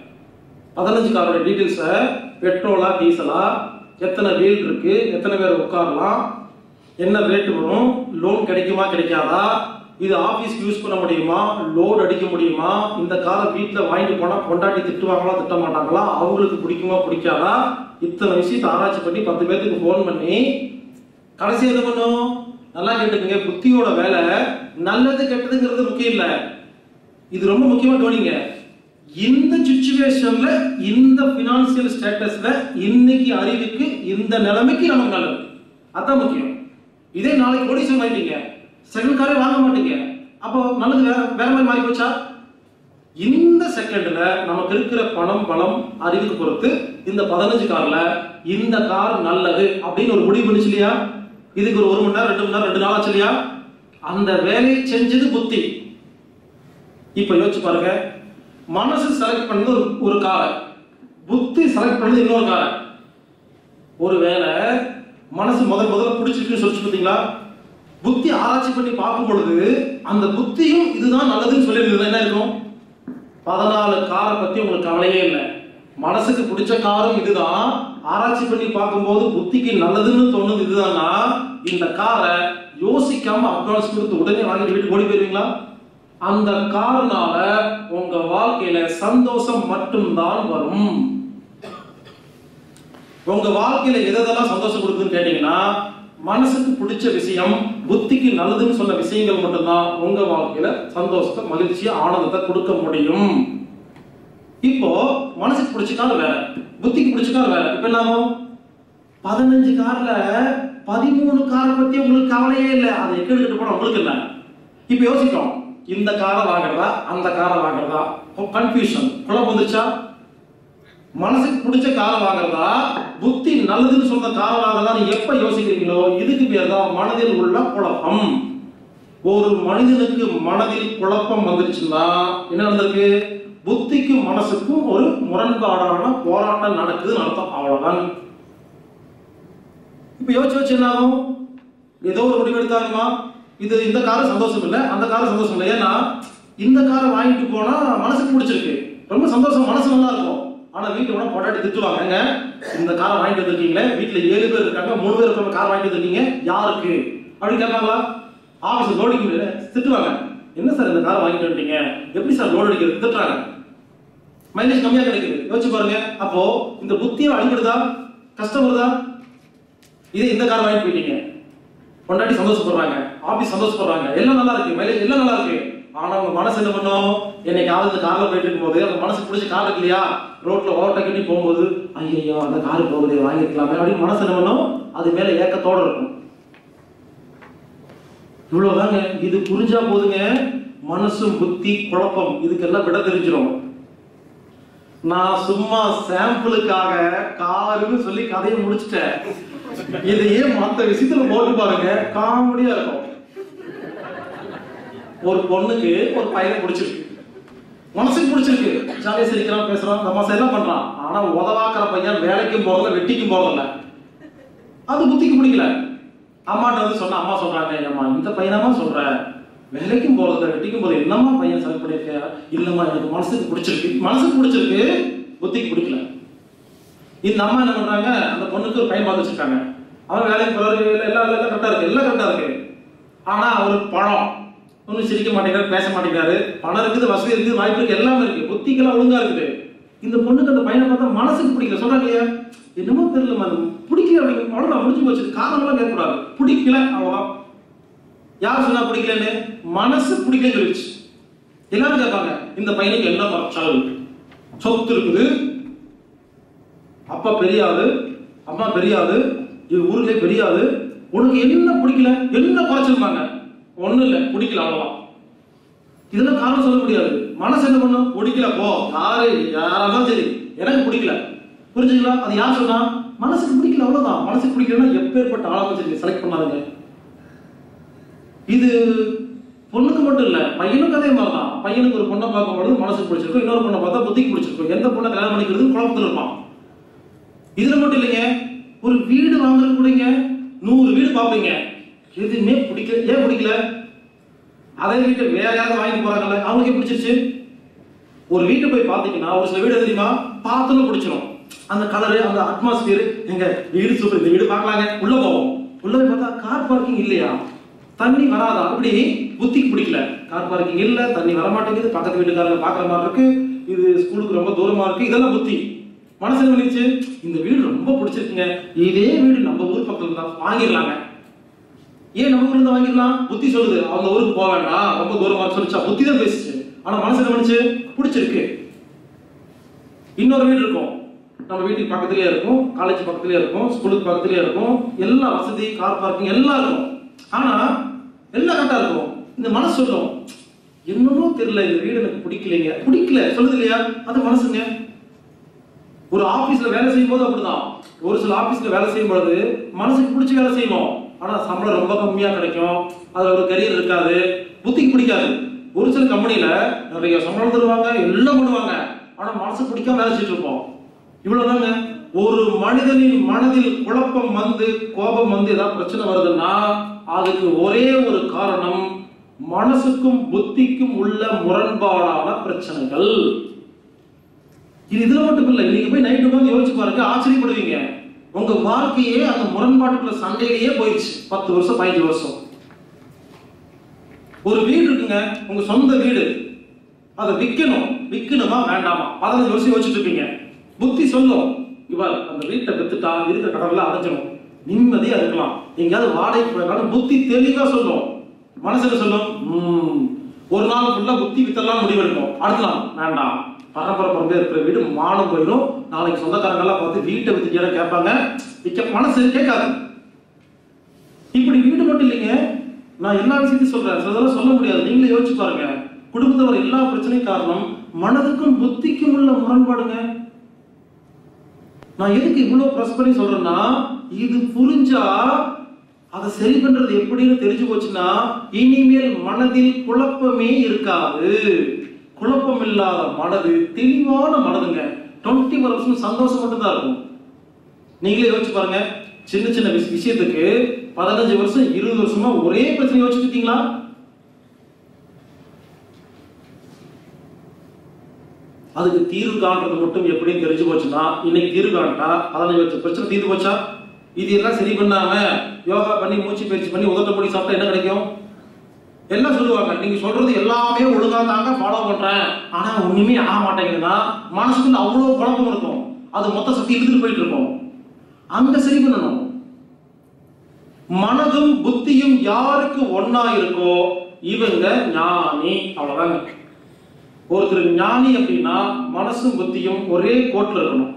15 காரோட டீட்டெயில்ஸை பெட்ரோலா டீசலா, எத்தனை வீல் இருக்கு, எத்தனை பேர் உட்காரலாம், என்ன ரேட்டு வரும், லோன் கிடைக்குமா கிடைக்காதா, இது ஆபீஸ்க்கு யூஸ் பண்ண முடியுமா, லோடு அடிக்க முடியுமா, இந்த காரை வீட்டில் வாங்கிட்டு போனா பொண்டாட்டி திட்டுவாங்களா திட்ட மாட்டாங்களா, அவங்களுக்கு பிடிக்குமா பிடிக்காதா, இத்தனை விஷயத்தை ஆராய்ச்சி பண்ணி 10 பேருக்கு ஃபோன் பண்ணி கடைசி என்ன பண்ணும்? நல்லா கேட்டுக்கங்க, புத்தியோட வேலை நல்லது கெட்டதுங்கிறது முக்கியம் இல்லை. இது ரொம்ப முக்கியமா கவனிங்க. இந்த சிச்சுவேஷன்ல, இந்த பினான்சியல் ஸ்டேட்டஸ்ல, இன்னைக்கு அறிவுக்கு, இந்த நிலைமைக்கு நமக்கு நல்லது, அதான் முக்கியம். இதே நாளைக்கு கோடீஸ்வரன் ஆயிட்டீங்க, செகண்ட் காரே வாங்க மாட்டீங்க, அப்போ நல்லது வேற மாதிரி மாறி போச்சா? இந்த செகண்ட்ல நமக்கு இருக்கிற பணம் பலம் அறிவுக்கு பொறுத்து இந்த 15 கார்ல இந்த கார் நல்லது அப்படின்னு ஒரு முடிவு பண்ணிச்சு இல்லையா? இதுக்கு ஒரு 1 மணி நேரம் 2 மணி நேரம் 2 நாள் ஆச்சு இல்லையா? அந்த வேலையை செஞ்சது புத்தி. இப்ப யோசிச்சு பாருங்க, மனசு செலக்ட் பண்ணது ஒரு காரை, புத்தி செலக்ட் பண்ணது இன்னொரு காரை. ஒரு வேலை மனசு முதல்ல பிடிச்சிருக்குன்னு சொல்லிச்சு பார்த்தீங்களா? புத்தி ஆராய்ச்சி பண்ணி பார்க்கும் பொழுது அந்த புத்தியும் இதுதான் நல்லதுன்னு சொல்லி என்ன இருக்கும்? 14 காரை பத்தி உங்களுக்கு கவலையே இல்லை. மனசுக்கு பிடிச்ச காரும் இதுதான். ஆராய்ச்சி பண்ணி பார்க்கும்போது புத்திக்கு நல்லதுன்னு தோணுது இதுதான்னா, இந்த காரை யோசிக்காம அட்வான்ஸ் கொடுத்து உடனே வாங்கிட்டு வீட்டுக்கு ஓடி போயிருவீங்களா? அந்த காரணால உங்க வாழ்க்கையில சந்தோஷம் மட்டும்தான் வரும். உங்க வாழ்க்கையில எதெல்லாம் சந்தோஷம் கொடுக்குன்னு கேட்டீங்கன்னா, மனசுக்கு பிடிச்ச விஷயம், புத்திக்கு நல்லதுன்னு சொன்ன விஷயங்கள் மட்டும்தான் உங்க வாழ்க்கையில சந்தோஷத்தை, மகிழ்ச்சியை, ஆனந்தத்தை கொடுக்க முடியும். இப்போ மனசுக்கு பிடிச்ச கார் வேற, புத்திக்கு பிடிச்ச கார் வேற. இப்ப என்ன 15 கார்ல 13 காரை பத்தி உங்களுக்கு கவலையே இல்லை. அதை எக்கெடுக்கிட்டு போன உங்களுக்கு இல்லை. இப்ப யோசிக்கிறோம், இந்த காரை வாங்குறதா அந்த காரை வாங்குறதா, கன்ஃபியூஷன், குழப்பம் வந்துச்சா? மனசுக்கு பிடிச்ச காரை வாங்குறதா, புத்தி நல்லதுன்னு சொன்ன காரை வாங்குறதா எப்ப யோசிக்கிறீங்களோ இதுக்கு பேர் தான் மனதில் உள்ள குழப்பம். ஒரு மனிதனுக்கு மனதில் குழப்பம் வந்துருச்சுன்னா என்ன நடந்திருக்கு? புத்திக்கும் மனசுக்கும் ஒரு முரண்பாடான போராட்டம் நடக்குதுன்னு அர்த்தம். அவ்வளவுதான். இப்ப யோசிச்சு என்ன ஆகும்? ஏதோ ஒரு முடிவு எடுத்தாங்கம்மா, இந்த காரம் சந்தோஷம் இல்லை, அந்த காரம் சந்தோஷம் இல்லை. ஏன்னா இந்த காரை வாங்கிட்டு போனா மனசுக்கு பிடிச்சிருக்கு, ரொம்ப சந்தோஷம், மனசு நல்லா இருக்கும். ஆனா வீட்டுல கூட பொண்டாட்டி திட்டுவாங்க, இந்த காரை வாங்கிட்டு வந்திருக்கீங்களே, வீட்டுல 7 பேர் இருக்காங்க, 3 பேர் இருக்க கார் வாங்கிட்டு வந்திருக்கீங்க, யாருக்கு அப்படின்னு கேட்பாங்களா? ஆபீஸ் லோடிக்கு திட்டுவாங்க, என்ன சார் இந்த காரை வாங்கிட்டு வந்துட்டீங்க, எப்படி சார் லோடு அடிக்கிறது, திட்டுறாங்க. மைலேஜ் கம்மியா கிடைக்குது. யோசிச்சு பாருங்க. அப்போ இந்த புத்தியை அடிபடுதா, கஷ்டம் வருதா? இதே இந்த காரை வாங்கிட்டு போயிட்டீங்க, பொண்டாட்டி சந்தோஷப்படுறாங்க, ஆபீஸ் சந்தோஷப்படுறாங்க, எல்லாம் நல்லா இருக்கு, மைலேஜ் எல்லாம் நல்லா இருக்கு. ஆனா உங்க மனசு என்ன பண்ணும்? என்னைக்காவது இந்த கார்ல போயிட்டு இருக்கும்போது அந்த மனசு பிடிச்ச கார் இருக்கு இல்லையா, ரோட்ல ஓட்ட கட்டி போகும்போது ஐயோ அந்த காரு போகுது வாங்கிருக்கலாமே அப்படின்னு மனசு என்ன பண்ணும்? அது மேல ஏக்கத்தோட இருக்கும். இவ்வளவுதாங்க. இது புரிஞ்சா போதுங்க, மனசு புத்தி குழப்பம் இதுக்கெல்லாம் விட தெரிஞ்சிடும். நான் சும்மா சாம்பிளுக்காக காருன்னு சொல்லி கதையை முடிச்சுட்டேன். இதையே மற்ற விஷயத்துல போட்டு பாருங்க, காமெடியா இருக்கும். ஒரு பொண்ணுக்கு ஒரு பையனை பிடிச்சிருக்கு, மனசுக்கு பிடிச்சிருக்கு, ஜாலியா சிரிக்கிறான், பேசுறான், தமாசா எல்லாம் பண்றான். ஆனா உதவாக்குற பையன் வேலைக்கும் போறதில்ல, வெட்டிக்கும் போறதில்ல. அது புத்திக்கு பிடிக்கல. அம்மாட்ட வந்து சொன்ன, அம்மா சொல்றாங்க, அம்மா இந்த பையனாமா சொல்ற, வேலைக்கும் போறதில்ல, வெட்டிக்கும் போது என்னம்மா பையன் செலக்ட் பண்ணிருக்க? இல்லம்மா எனக்கு மனசுக்கு பிடிச்சிருக்கு. மனசுக்கு பிடிச்சிருக்கு, புத்திக்கு பிடிக்கல. இந்த அம்மா என்ன பண்றாங்க, அந்த பொண்ணுக்கு ஒரு பையன் பார்த்து வச்சிருக்காங்க. அவன் வேலைக்கு போறாரு, எல்லாம் கரெக்டா இருக்கு, எல்லாம் கரெக்டா இருக்கு. ஆனா அவருக்கு பணம், ஒன்னும் சிரிக்க மாட்டேங்கிறாரு, பேச மாட்டேங்கிறாரு. பணம் இருக்குது, வசதி இருக்குது, வாய்ப்பு இருக்கு, எல்லாமே இருக்கு, புத்திக்கெல்லாம் ஒழுங்கா இருக்குது. இந்த பொண்ணுக்கு அந்த பையனை பார்த்தா மனசுக்கு பிடிக்கல. சொல்றாங்க இல்லையா, என்னமோ தெரியல பிடிக்கல அப்படின்னு, அவ்வளவுதான், முடிஞ்சு போச்சு. காரணம் எல்லாம் கேட்கக்கூடாது, பிடிக்கல அவ்வளவுதான். யார் சொன்னா பிடிக்கலன்னு? மனசு பிடிக்கலன்னு சொல்லிடுச்சு. எல்லாரும் கேட்பாங்க, இந்த பையனுக்கு என்ன குறைச்சல்? சொத்து இருக்குது, அப்பா பெரியாரு, அம்மா பெரியாரு, இது ஊருக்கே பெரியாரு, உனக்கு என்ன பிடிக்கல, என்ன குறைச்சிருந்தாங்க? ஒண்ணு இல்ல, பிடிக்கல அவ்வளவுதான். இதெல்லாம் காரணம் சொல்ல முடியாது. மனசு என்ன பண்ணும்? பிடிக்கல போ, யாராலும் சரி எனக்கு பிடிக்கல. புரிஞ்சுங்களா? அது யார் சொன்னா? மனசுக்கு பிடிக்கல, அவ்வளவுதான். மனசுக்கு பிடிக்கலன்னா எப்பேற்பட்ட ஆளாம சரி செலக்ட் பண்ணாதுங்க. இது பொண்ணுக்கு மட்டும் இல்ல, பையனுக்கு அதே மாதிரிதான். பையனுக்கு ஒரு பொண்ணை பார்க்கும்போது மனசுக்கு பிடிச்சிருக்கும், இன்னொரு பொண்ணை பார்த்தா புத்திக்கு பிடிச்சிருக்கும். எந்த பொண்ணை கல்யாணம் பண்ணிக்கிறது குழப்பத்தில் இருப்பான். இதுல மட்டும் இல்லைங்க, ஒரு வீடு வாங்குறது கூடங்க 100 வீடு பார்ப்பீங்க, எதுவுமே பிடிக்கல. ஏன் பிடிக்கல? அதே வீட்டை வேற யாராவது வாங்கிட்டு போறாங்கல்ல, அவங்களுக்கே பிடிச்சிருச்சு. ஒரு வீட்டை போய் பார்த்தீங்கன்னா ஒரு சில வீடு தெரியுமா, பார்த்தோன்னு பிடிச்சிடும். அந்த கலரு, அந்த அட்மாஸ்பியர், எங்க வீடு சூப்பர், இந்த வீடு பார்க்கலாங்க, உள்ள போவோம். உள்ள போய் பார்த்தா கார் பார்க்கிங் இல்லையா, தண்ணி வராதா, அப்படி புத்திக்கு பிடிக்கல. கார் பார்க்கிங் இல்ல, தண்ணி வர மாட்டேங்குது, பக்கத்து வீட்டுக்காரங்க பாக்குற மாதிரி இருக்கு, இது ஸ்கூலுக்கு ரொம்ப தூரமா இருக்கு, இதெல்லாம் புத்தி. மனசு என்ன பண்ணிச்சு? இந்த வீடு ரொம்ப பிடிச்சிருக்குங்க, இதே வீடு நம்ம ஊர் பக்கத்துல தான் வாங்கிடலாங்க. ஏன் நம்ம ஊர்ல இருந்து வாங்கிடலாம்? புத்தி சொல்லுது அவங்க ஊருக்கு போக வேண்டாம், ரொம்ப தூரமா சொல்லிச்சா, புத்தி தான் பேசிச்சு. ஆனா மனசு என்ன பண்ணிச்சு? பிடிச்சிருக்கு. இன்னொரு வீடு இருக்கும், நம்ம வீட்டுக்கு பக்கத்துலயே இருக்கும், காலேஜ் பக்கத்துலயே இருக்கும், ஸ்கூலுக்கு பக்கத்துலயே இருக்கும், எல்லா வசதி, கார் பார்க்கிங் எல்லாம் இருக்கும். ஆனா எல்லாம் கரெக்டா இருக்கும். இந்த மனசு சொல்லும், என்னமோ தெரியல, இந்த வீடு எனக்கு பிடிக்கலைங்க. பிடிக்கல சொல்லுது இல்லையா, அது மனசுங்க. ஒரு ஆபீஸ்ல வேலை செய்யும் போது அப்படிதான். ஒரு சில ஆபீஸ்ல வேலை செய்யும் பொழுது மனசுக்கு பிடிச்ச வேலை செய்வோம், ஆனா சம்பளம் ரொம்ப கம்மியா கிடைக்கும், அதுல ஒரு கரியர் இருக்காது, புத்திக்கு பிடிக்காது. ஒரு சில கம்பெனில நிறைய சம்பளம் தருவாங்க, எல்லாம் பண்ணுவாங்க, ஆனா மனசுக்கு பிடிக்காம வேலை செஞ்சுட்டு இருப்போம். இவ்வளவுதாங்க. ஒரு மனிதனின் மனதில் குழப்பம் வந்து, கோபம் வந்து ஏதாவது பிரச்சனை வருதுன்னா அதுக்கு ஒரே ஒரு காரணம், மனசுக்கும் புத்திக்கும் உள்ள முரண்பாடான பிரச்சனைகள். இதுல மட்டும் இல்ல, நீங்க போய் நைட்டு உட்கார்ந்து யோசிச்சு பாருங்க, ஆச்சரியப்படுவீங்க. உங்க வாழ்க்கையே அந்த முரண்பாட்டுக்குள்ள சண்டையிலேயே போயிடுச்சு. 10 வருஷம் 15 வருஷம். ஒரு வீடு இருக்குங்க, உங்க சொந்த வீடு, அதை விற்கணுமா வேண்டாமா 15 வருஷம் யோசிச்சுட்டு இருப்பீங்க. புத்தி சொல்லும், இவர் அந்த வீட்டை வித்துட்டா இருக்கிற கடவுள அடைஞ்சிடும், நிம்மதியா இருக்கலாம், எங்கேயாவது வாடகைக்கு போயிருக்காலும் புத்தி தெளிவா சொல்லும். மனசுல சொல்லும், ஒரு நாள் ஃபுல்லா புத்தி வித்தெல்லாம் முடிவெடுக்கும், அடுத்த நாள் வேண்டாம், பரபரப்பே இருக்கிற வீடு மானம் போயிடும், நாளைக்கு சொந்தக்காரங்க எல்லாம் பார்த்து வீட்டை வித்துட்டியா கேட்பாங்க, மனசு கேட்காது. இப்படி வீடு மட்டும் இல்லைங்க, நான் எல்லா விஷயத்தையும் சொல்றேன், அதெல்லாம் சொல்ல முடியாது, நீங்களே யோசிச்சு பாருங்க. குடும்பத்தில் வர எல்லா பிரச்சனையும் காரணம் மனதுக்கும் புத்திக்கும் உள்ள முரண்பாடுங்க. நான் எதுக்கு இவ்வளவு பிரஸ் பண்ணி சொல்றேன்னா, இது புரிஞ்சா அதை சரி பண்றது எப்படின்னு தெரிஞ்சு போச்சுன்னா இனிமேல் மனதில் குழப்பமே இருக்காது. குழப்பம் இல்லாத மனது தெளிவான மனதுங்க. 20% சந்தோஷம் மட்டும் தான் இருக்கும். நீங்களே யோசிச்சு பாருங்க, சின்ன சின்ன விஷயத்துக்கு 15 வருஷம் 20 வருஷமா ஒரே பிரச்சனை யோசிச்சுட்டு இருக்கீங்களா? அதுக்கு தீர்வு காண்றது மட்டும் எப்படின்னு தெரிஞ்சு போச்சுன்னா, இன்னைக்கு தீர்வு காண்டா அதனால பிரச்சனை தீர்ந்து போச்சா? இது எல்லாம் சரி பண்ணாம யோகா பண்ணி மூச்சு பயிற்சி பண்ணி உதட்ட பொடி சாப்பிட்டா என்ன கிடைக்கும்? எல்லாம் சொல்லுவாங்க, நீங்க சொல்றது எல்லாமே ஒழுங்கா தாங்க ஃபாலோ பண்றேன், ஆனா ஒண்ணுமே ஆக மாட்டேங்குதுன்னா மனசுக்குள்ள அவ்வளவு குழப்பம் இருக்கும், அது மொத்த சக்தி இழுத்துட்டு போயிட்டு இருக்கும். அங்க சரி பண்ணணும். மனதும் புத்தியும் யாருக்கு ஒன்னா இருக்கோ இவங்க ஞானி, அவ்வளவுதாங்க. ஒருத்தர் ஞானி அப்படின்னா மனசும் புத்தியும் ஒரே கோட்ல இருக்கணும்.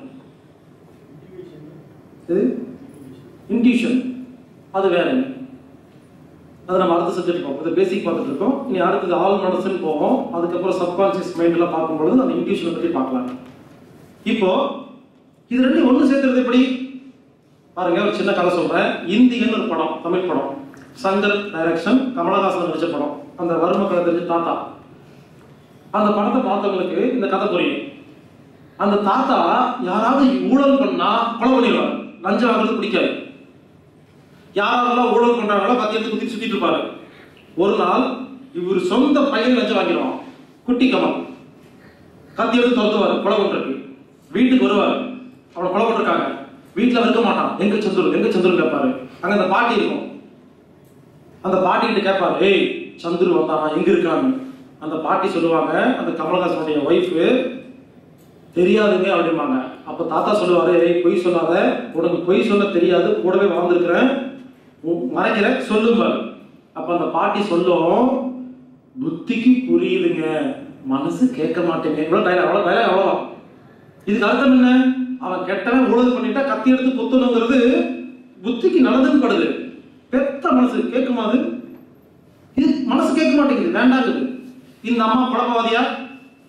இன்ட்யூஷன் அது வேற, அது நம்ம அடுத்த சப்ஜெக்ட் பார்ப்போம். இது பேசிக் பார்த்துட்டு இருக்கோம். இனி அடுத்தது ஆல் மனசுன்னு போவோம். அதுக்கப்புறம் சப்கான்சியஸ் மைண்ட்லாம் பார்க்கும்பொழுது அந்த இன்ட்யூஷனை பற்றி பார்க்கலாம். இப்போ இது ரெண்டு ஒன்று சேர்த்துறது எப்படி பாருங்க. ஒரு சின்ன கதை சொல்றேன். இந்தியன் ஒரு படம், தமிழ் படம், சங்கர் டைரக்ஷன், கமலஹாசன் நடிச்ச படம். அந்த வறுமை கதை தெரிஞ்சு தாத்தா, அந்த படத்தை பார்த்தவங்களுக்கு இந்த கதை புரியும். அந்த தாத்தா யாராவது ஊழல் பண்ணா கொலை பண்ணிடுவார், லஞ்சம் வாங்குறது பிடிக்காது. யாரெல்லாம் ஊழல் பண்றாங்களோ கத்தி எடுத்து குத்தி சுத்திட்டு இருப்பாரு. ஒரு நாள் இவர் சொந்த பையன் லஞ்சம் வாங்கிடுவான். குட்டி கமல் கத்தி எடுத்து துரத்துவாரு கொலை பண்றதுக்கு. வீட்டுக்கு வருவாரு, அவனை கொலை பண்ணிருக்காங்க. வீட்டுல இருக்க மாட்டான், எங்க சந்துரு எங்க சந்துரு கேட்பாரு. அங்க அந்த பாட்டி இருக்கும். அந்த பாட்டி கிட்ட கேட்பாரு, ஏய் சந்துரு வந்தானா எங்க இருக்கான்னு. அந்த பாட்டி சொல்லுவாங்க, அந்த கமலஹாசனுடைய ஒய்ஃபு, தெரியாதுங்க அப்படிம்பாங்க. அப்ப தாத்தா சொல்லுவாரு, ஏய் பொய் சொல்லாத, உனக்கு பொய் சொல்ல தெரியாது, கூடவே வாழ்ந்துருக்கிறேன், மறைக்கிற சொல்லும்பாரு. அப்ப அந்த பாட்டி சொல்லும், புத்திக்கு புரியுதுங்க, மனசு கேட்க மாட்டேங்க. அவ்வளோ. இதுக்கு அர்த்தம் என்ன? அவன் கெட்டவன் ஊழல் பண்ணிட்டா கத்தி எடுத்து குத்தணுங்கிறது புத்திக்கு நல்லதுன்னு படுது. பெத்த மனசு கேட்குமாது? இது மனசு கேட்க மாட்டேங்குது, வேண்டாங்குது. இந்த அம்மா குழப்பவாதியா,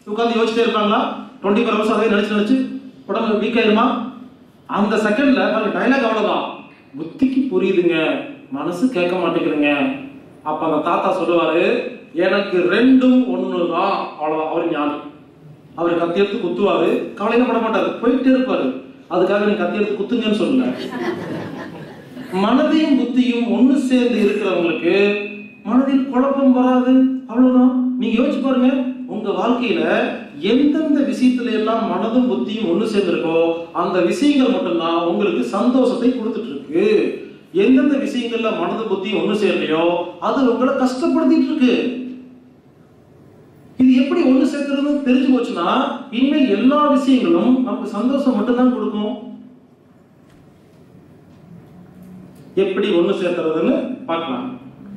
உட்காந்து யோசிச்சுட்டே இருப்பாங்களா? 24 hours அதே நினைச்சு உடம்பு வீக் ஆயிருமா? அந்த செகண்ட்ல டைலாக் அவ்வளவுதான். புத்திக்கு புரியுதுங்க, மனசு கேட்க மாட்டேங்குதுங்க. அப்ப அந்த தாத்தா சொல்லுவாரு, எனக்கு ரெண்டும் ஒண்ணுதான். அவ்வளவுதான். அவர் ஞானி. அவர் கத்தி எடுத்து குத்துவாரு, கவலையில பட மாட்டாரு, போயிட்டே இருப்பாரு. அதுக்காக நீ கத்தி எடுத்து குத்துங்கன்னு சொல்லல. மனதையும் புத்தியும் ஒண்ணு சேர்ந்து இருக்கிறவங்களுக்கு மனதில் குழப்பம் வராது. அவ்வளவுதான். நீங்க யோசிச்சு பாருங்க, உங்க வாழ்க்கையில எந்தெந்த விஷயத்துல எல்லாம் மனதும் புத்தியும் ஒண்ணு சேர்ந்திருக்கோ அந்த விஷயங்கள் மட்டும்தான் உங்களுக்கு சந்தோஷத்தை கொடுத்துட்டு இருக்கு. எந்தெந்த விஷயங்கள்ல மனது புத்தியும் ஒண்ணு சேரலையோ அது உங்களை கஷ்டப்படுத்திட்டு இருக்கு. இது எப்படி ஒண்ணு சேர்த்துறதுன்னு தெரிஞ்சு போச்சுன்னா இனிமேல் எல்லா விஷயங்களும் நமக்கு சந்தோஷம் மட்டும்தான் கொடுக்கும். எப்படி ஒண்ணு சேர்த்துறதுன்னு பார்க்கலாம்.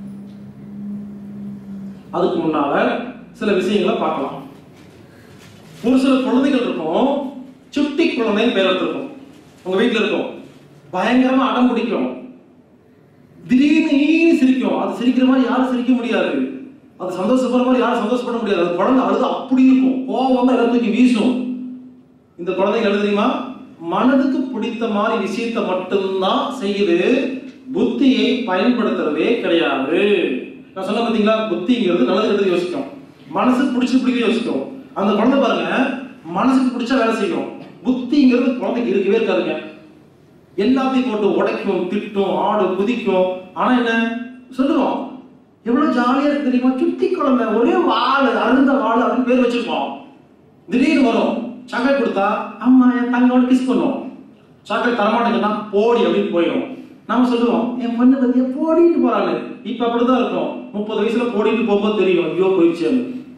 அதுக்கு முன்னால சில விஷயங்களை பார்க்கலாம். ஒரு சில குழந்தைகள் இருக்கும், சுட்டி குழந்தைன்னு பேர் எடுத்திருக்கும். உங்க வீட்டுல இருக்கும், பயங்கரமா அடம் பிடிக்கும், திடீர்னு சிரிக்கும். அது சிரிக்கிற மாதிரி யாரும் சிரிக்க முடியாது, அது சந்தோஷப்படுற மாதிரி யாரும் சந்தோஷப்பட முடியாது. அது குழந்தை அழுது அப்படி இருக்கும், கோவம் தான் எல்லாத்துக்கும் வீசும். இந்த குழந்தைகள் எழுதுமா மனதுக்கு பிடித்த மாதிரி விஷயத்தை மட்டும்தான் செய்யுது, புத்தியை பயன்படுத்துறதே கிடையாது. நான் சொன்ன பாத்தீங்களா, புத்திங்கிறது நல்லது கெட்டது யோசிக்கும், மனசுக்கு பிடிக்க யோசிக்கும். அந்த குழந்தை பாருங்க, மனசுக்கு பிடிச்சா வேலை செய்யும், புத்திங்கிறது குழந்தைக்கு இருக்கவே இருக்காதுங்க. எல்லாத்தையும் போட்டு உடைக்கும், திட்டும், ஆடு குதிக்கும். ஆனா என்ன சொல்லுவோம், எவ்வளவு ஜாலியா இருக்கு தெரியுமா, சுட்டி குழந்தை, ஒரே வாழு, அருந்த வாழு அப்படின்னு பேர் வச்சிருக்கோம். திடீர்னு வரும், சாக்லேட் கொடுத்தா அம்மா என் தங்கோட கிஸ் பண்ணுவோம். சாக்லேட் தரமாட்டேங்கன்னா போடி அப்படின்னு போயிடும். நாம சொல்லுவோம், என் பொண்ணு பத்தியா போடிட்டு போறாங்க. இப்ப அப்படிதான் இருக்கும். 30 வயசுல போடிட்டு போகும்போது தெரியும், ஐயோ போயிடுச்சு.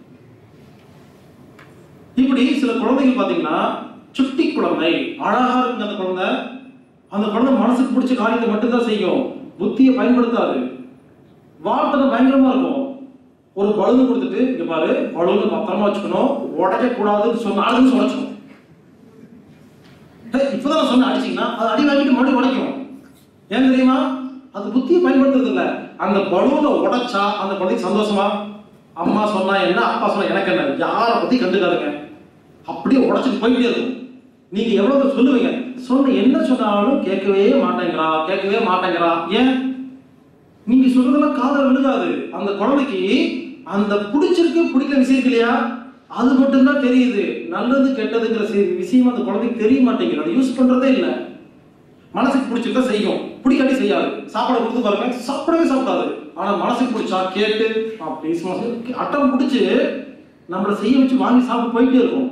இப்படி சில குழந்தைகள் பாத்தீங்கன்னா சுட்டி குழந்தை, அழகா இருக்கு அந்த குழந்தை. அந்த குழந்தை மனசுக்கு பிடிச்ச காரியத்தை மட்டும்தான் செய்யும், புத்தியை பயன்படுத்தாது. வார்த்தை பயங்கரமா இருக்கும். ஒரு பலூன் கொடுத்துட்டு, இங்க பாரு பலூன் பத்திரமா வச்சுக்கணும், உடைக்க கூடாதுன்னு சொன்னாலும் உடைச்சிடும். இப்பதான் சொன்ன அடிச்சீங்கன்னா அது அடி வாங்கிட்டு மறுபடியும் உடைக்கும். ஏன் தெரியுமா, அது புத்தியை பயன்படுத்துறது இல்ல. அந்த பலூனை உடைச்சா அந்த குழந்தைக்கு சந்தோஷமா? அம்மா சொன்னா என்ன, அப்பா சொன்னா எனக்கு என்ன, யாரை பத்தி கண்டுக்காதுங்க, அப்படியே உடைச்சிட்டு போயிட்டே இருக்கும். நீங்க எவ்வளவு சொல்லுவீங்க, சொன்ன என்ன சொன்னாலும் கேட்கவே மாட்டேங்கிறா. ஏன்? நீங்க சொல்றதெல்லாம் காதல விழுகாது. அந்த குழந்தைக்கு அந்த பிடிக்கிற விஷயம் இல்லையா, அது மட்டும்தான் தெரியுது. நல்லது கெட்டதுங்கிற விஷயம் அந்த குழந்தைக்கு தெரிய மாட்டேங்குது, அதை யூஸ் பண்றதே இல்லை. மனசுக்கு பிடிச்சிருக்கா செய்யும், பிடிக்காட்டி செய்யாது. சாப்பாடு கொடுத்து பாருங்க, சாப்பிடவே சாப்பிடாது. ஆனா மனசுக்கு பிடிச்சா கேட்டு அட்டம் பிடிச்சு நம்மளை செய்ய வச்சு வாங்கி சாப்பிட்டு போயிட்டே இருக்கும்.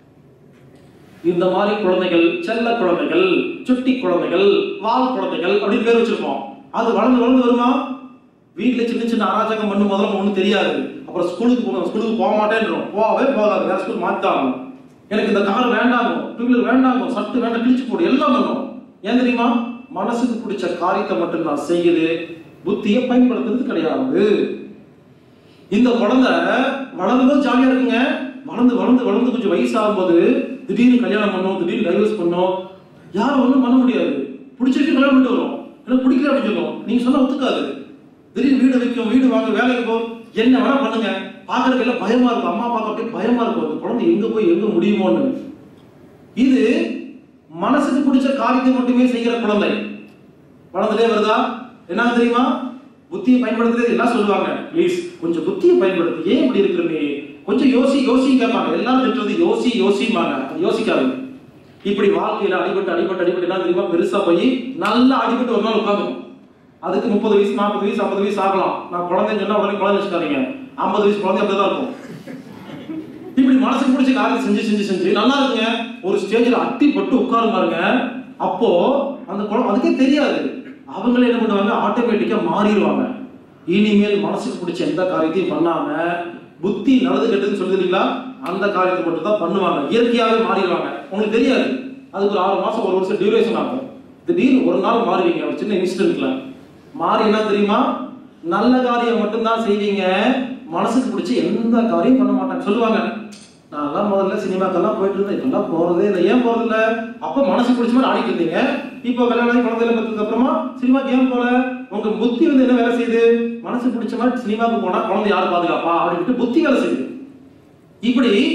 இந்த மாதிரி குழந்தைகள், செல்ல குழந்தைகள், சுட்டி குழந்தைகள், வால் குழந்தைகள் அப்படின்னு பேர் வச்சிருப்போம். அது வளர்ந்து வருமா? வீட்டுல சின்ன சின்ன அராஜகம் பண்ணு முதல்ல ஒண்ணு தெரியாது. அப்புறம் ஸ்கூலுக்கு போக மாட்டேன்றோம், போகவே போகாது, வேற ஸ்கூல் மாத்தாகும். எனக்கு இந்த கார் வேண்டாங்க, டூ வீலர் வேண்டாங்க, சட்டு வேண்டாம், கிழிச்சு போடு, எல்லாம் பண்ணும். ஏன் தெரியுமா, மனசுக்கு பிடிச்ச காரியத்தை மட்டும் நான் செய்யுது, புத்தியை பயன்படுத்துறது கிடையாது. இந்த குழந்தை வளர்ந்தும் ஜாலியா இருக்குங்க. வளர்ந்து கொஞ்சம் வயசாகும் போது திடீர்னு கல்யாணம் பண்ணும், திடீர்னு டைவர்ஸ் பண்ணும். யாரும் ஒன்றும் பண்ண முடியாது. பிடிச்சிருக்கு கல்யாணம் பண்ணிட்டு வரும், எனக்கு பிடிக்கல அப்படின்னு சொல்லுவோம். நீங்க சொன்னா ஒத்துக்காது. திடீர்னு வீடு வைக்கும், வீடு வாங்க, வேலைக்கு போ, என்ன வேணா பண்ணுங்க. பார்க்கறதுக்கு எல்லாம் பயமா இருக்கும், அம்மா பார்க்க அப்படியே பயமா இருக்கும், அந்த குழந்தை எங்க போய் எங்க முடியுமோன்னு. இது மனசுக்கு பிடிச்ச காரியத்தை மட்டுமே செய்கிற குழந்தை. வளர்ந்துட்டே வருதா, என்ன தெரியுமா, புத்தியை பயன்படுத்துறது எல்லாம் சொல்லுவாங்க, ப்ளீஸ் கொஞ்சம் புத்தியை பயன்படுத்து, ஏன் இப்படி இருக்கிற நீ, கொஞ்சம் யோசி கேட்பாங்க. எல்லாரும் திட்டுறது யோசிமாங்க, அது யோசிக்காது. இப்படி வாழ்க்கையில அடிபட்டு எல்லாம் தெரியுமா, பெருசா போய் நல்லா அடிபட்டு ஒரு நாள் உட்காந்துக்கும். அதுக்கு 30 வயசு 40 வயசு 50 வயசு ஆகலாம். நான் குழந்தைன்னு சொன்னா உடனே குழந்தை வச்சுக்காதீங்க, 50 வயசு குழந்தை அப்படிதான் இருக்கும். இப்படி மனசுக்கு பிடிச்ச காரியத்தை செஞ்சு நல்லா இருக்குங்க. ஒரு ஸ்டேஜ்ல அட்டி பட்டு உட்காரும் பாருங்க, அப்போ அந்த குழந்தை அதுக்கே தெரியாது, அவங்களே என்ன பண்ணுவாங்க, ஆட்டோமேட்டிக்கா மாறிடுவாங்க. இனிமேல் மனசுக்கு பிடிச்ச எந்த காரியத்தையும் பண்ணாம, புத்தி நல்லது கெட்டதுன்னு சொல்லுறீங்களா, அந்த காரியத்தை மட்டும் தான் பண்ணுவாங்க, இயற்கையாவே மாறிடுவாங்க. உங்களுக்கு தெரியாது, அதுக்கு ஒரு 6 மாசம் 1 வருஷம் டியூரேஷன் ஆகும். திடீர்னு ஒரு நாள் மாறுவீங்க, ஒரு சின்ன இன்சிடென்ட்ல மாறி. என்ன தெரியுமா, நல்ல காரியம் மட்டும்தான் செய்வீங்க, மனசுக்கு பிடிச்ச எந்த காரியம் பண்ண மாட்டாங்க. சொல்லுவாங்க, நான் முதல்ல சினிமாக்கெல்லாம் போயிட்டு இருந்தேன், இப்பெல்லாம் போறதே இல்லை. ஏன் போறது இல்லை? அப்ப மனசுக்கு பிடிச்ச மாதிரி ஆடிட்டு இருந்தீங்க. இப்போ கல்யாணம் குழந்தைல பத்ததுக்கு அப்புறமா சினிமாக்கு ஏன் போல? உங்க புத்தி என்ன வேலை செய்யுது, மனசுக்கு பிடிச்ச மாதிரி சினிமாவுக்கு போனா குழந்தை யாரு பாதுகாப்பா அப்படின்ட்டு புத்தி வேலை செய்யுது. இப்படி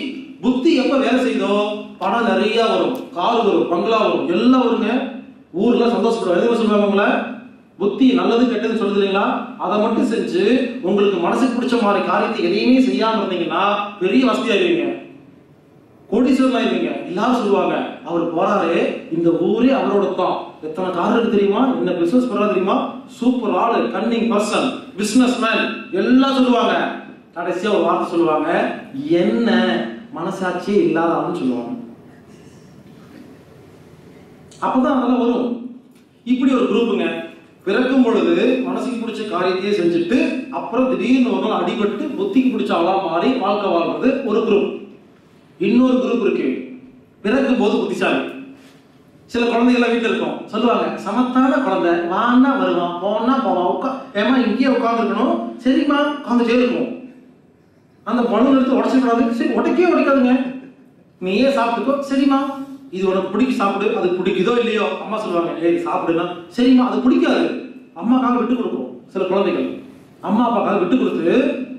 புத்தி எப்ப வேலை செய்தோ பணம் நிறைய வரும், கார் வரும், பங்களா வரும், எல்லாம் வருங்க. ஊர்ல சந்தோஷப்படுவாங்க. எதுவும் சொல்லுவாங்க உங்களை புத்தி நல்லது கெட்டதுன்னு சொல்லுது இல்லைங்களா? அதை மட்டும் செஞ்சு உங்களுக்கு மனசுக்கு பிடிச்ச மாதிரி காரியத்தை எதையுமே செய்யாம இருந்தீங்கன்னா பெரிய வசதியாயிருவீங்க, கோடீஸ்வரன் ஆயிருவீங்க. எல்லாரும் சொல்லுவாங்க அவர் போறாரு, இந்த ஊரே அவரோட தான். எத்தனை கார் இருக்கு தெரியுமா, என்ன பிசினஸ் பண்றா தெரியுமா, சூப்பர் ஆளு, கன்னிங் பர்சன், பிசினஸ் மேன் எல்லாம் சொல்லுவாங்க. கடைசியா ஒரு வார்த்தை சொல்லுவாங்க, என்ன மனசாட்சியே இல்லாத ஆளுன்னு சொல்லுவாங்க. அப்பதான் அதெல்லாம் வரும். இப்படி ஒரு குரூப்புங்க. பிறக்கும் பொழுது மனசுக்கு பிடிச்ச காரியத்தையே செஞ்சுட்டு அப்புறம் திடீர்னு ஒரு நாள் அடிபட்டு புத்திக்கு பிடிச்ச ஆளா மாறி வாழ்க்கை வாழ்றது ஒரு குரூப். இன்னொரு குரூப் இருக்கு, பிறக்கும் போது புத்திசாலி. சில குழந்தைகள் வீட்டில் இருக்கும், சொல்லுவாங்க சமத்தான குழந்தை, வான்னா வருவான், போனா போவான், ஏமா இங்கேயே உட்காந்துருக்கணும், சரிம்மா உட்காந்துட்டே இருக்கும். அந்த பலூன் எடுத்து உடச்சிக்கூடாது, சரி உடைக்கவே உடைக்காதுங்க, நீயே சாப்பிட்டுக்கோ, சரிம்மா இது உனக்கு பிடிக்க சாப்பிடு, அது பிடிக்குதோ இல்லையோ அம்மா சொல்லுவாங்க ஏய் சாப்பிடுனா, சரிம்மா அது பிடிக்காது, அம்மாக்காக விட்டு கொடுக்கும். சில குழந்தைகள் அம்மா அப்பாக்காக விட்டு கொடுத்து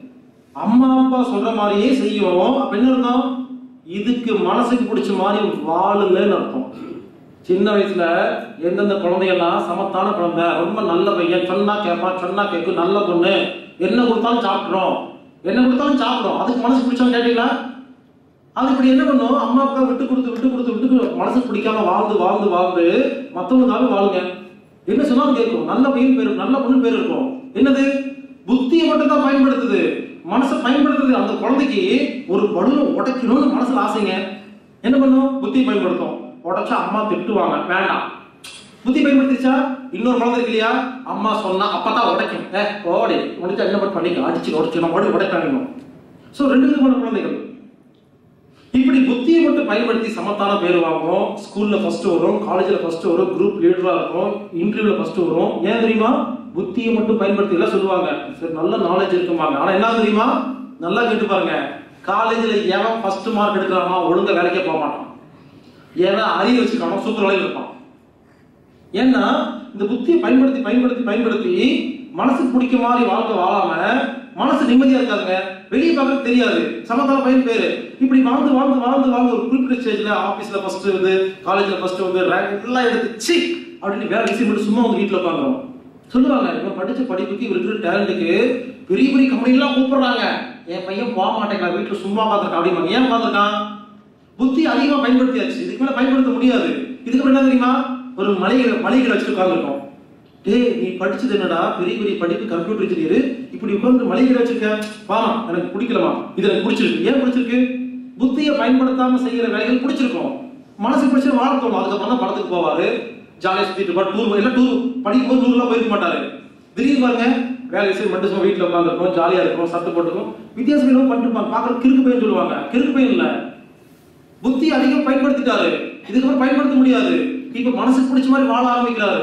அம்மா அப்பா சொல்ற மாதிரியே செய்யும். அப்ப என்ன அர்த்தம், இதுக்கு மனசுக்கு பிடிச்ச மாதிரி வாழுங்கன்னு அர்த்தம். சின்ன வயசுல எந்தெந்த குழந்தையெல்லாம் சமத்தான குழந்தை, ரொம்ப நல்ல பையன், சொன்னா கேட்பான், சொன்னா கேட்கும், நல்ல பொண்ணு, என்ன கொடுத்தாலும் சாப்பிட்றோம், என்ன கொடுத்தாலும் சாப்பிடும், அதுக்கு மனசுக்கு பிடிச்சவங்க கேட்டீங்களா? அது இப்படி என்ன பண்ணும், அம்மா அப்பா விட்டு கொடுத்து மனசுக்கு பிடிக்காம வாழ்ந்து வாழ்ந்து வாழ்ந்து மற்றவங்களுக்காக வாழுங்க. என்ன சொன்னாலும் கேட்கும், நல்ல பையன் பேர், நல்ல பொண்ணு பேர் இருக்கும். என்னது, புத்தியை மட்டும் தான் பயன்படுத்துது, மனசை பயன்படுத்துது. அந்த குழந்தைக்கு ஒரு பலூனை உடைக்கணும்னு மனசுல ஆசைங்க, என்ன பண்ணும், புத்தியை பயன்படுத்தும். உடைச்சா அம்மா திட்டுவாங்க, வேண்டாம். புத்தி பயன்படுத்திச்சா இன்னொரு குழந்தை இருக்கு இல்லையா, அம்மா சொன்னா அப்பதான் உடைக்கும், ஓடி உடைச்சா என்ன பண்ணிக்க, அடிச்சு உடைச்சு நம்ம உடைக்காங்க. ஸோ ரெண்டு விதமான குழந்தைகள். இப்படி புத்தியை மட்டும் பயன்படுத்தி சமத்தான பேர் வாங்கும், ஸ்கூல்ல ஃபர்ஸ்ட் வரும், காலேஜ்ல ஃபர்ஸ்ட் வரும், குரூப் லீடரா இருக்கும், இன்டர்வியூல ஃபர்ஸ்ட் வரும். ஏன் தெரியுமா, புத்தியை மட்டும் பயன்படுத்தி எல்லாம் சொல்லுவாங்க, சரி நல்ல நாலேஜ் இருக்குமாங்க. ஆனா என்ன தெரியுமா, நல்லா கேட்டு பாருங்க, காலேஜ்ல எவன் ஃபர்ஸ்ட் மார்க் எடுக்கிறானோ ஒழுங்கா வேலைக்கே போக மாட்டான், ஏன்னா அறிவு வச்சுக்கானோ சூப்பர் வேலையில் இருப்பான். ஏன்னா இந்த புத்தியை பயன்படுத்தி பயன்படுத்தி பயன்படுத்தி மனசுக்கு பிடிக்க மாதிரி வாழ்க்கை வாழாம மனசு நிம்மதியா இருக்காங்க, வெளியே பார்க்க தெரியாது, சமதான பையன் பேரு. இப்படி வாழ்ந்து வாழ்ந்து வாழ்ந்து வாழ்ந்து ஒரு குறிப்பிட்ட ஸ்டேஜ்ல ஆபீஸ்ல ஃபர்ஸ்ட் வந்து, காலேஜ்ல ஃபர்ஸ்ட் வந்து, ரேங்க் எல்லாம் எடுத்து அப்படின்னு வேலை விஷயம் மட்டும் சும்மா வந்து வீட்டுல உட்காந்துரும். சொல்லுவாங்க இவன் படிச்ச படிப்புக்கு இவருக்கு டேலண்ட்டுக்கு பெரிய பெரிய கம்பெனிலாம் கூப்பிடுறாங்க, என் பையன் போக மாட்டேங்கிறான், வீட்டுல சும்மா பார்த்துருக்கான் அப்படிமா. ஏன் பார்த்துருக்கான், புத்தி அதிகமா பயன்படுத்தியாச்சு, இதுக்கு மேல பயன்படுத்த முடியாது. இதுக்கு என்ன தெரியுமா, ஒரு மளிகை வச்சுட்டு உட்காந்துருக்கோம். டேய் நீ படிச்சது என்னடா, பெரிய பெரிய படிப்பு, கம்ப்யூட்டர் இன்ஜினியர், இப்படி உட்காந்து மளிகை வச்சிருக்க, வாமா எனக்கு பிடிக்கலமா, இது எனக்கு பிடிச்சிருக்கு. ஏன் பிடிச்சிருக்கு, புத்தியை பயன்படுத்தாம செய்யற வேலைகள் பிடிச்சிருக்கும், மனசுக்கு பிடிச்ச வாழ தோணும். அதுக்கப்புறம் தான் படத்துக்கு போவாரு, ஜாலியா சுத்திட்டு இருப்பாரு, டூர் எல்லாம் டூர் படிக்கும்போது டூர்லாம் போயிருக்க மாட்டாரு. திடீர்னு பாருங்க வேலை விஷயம் மட்டும் சும்மா வீட்டுல உட்காந்துருக்கோம், ஜாலியா இருக்கும், சத்து போட்டுக்கும், வித்தியாசம் என்னவோ பண்ணிருப்பாங்க, பாக்குற கிறுக்கு பையன் சொல்லுவாங்க. கிறுக்கு பையன் இல்ல, புத்தி அதிகம் பயன்படுத்திட்டாரு, இதுக்கப்புறம் பயன்படுத்த முடியாது. இப்ப மனசுக்கு பிடிச்ச மாதிரி வாழ ஆரம்பிக்கிறாரு.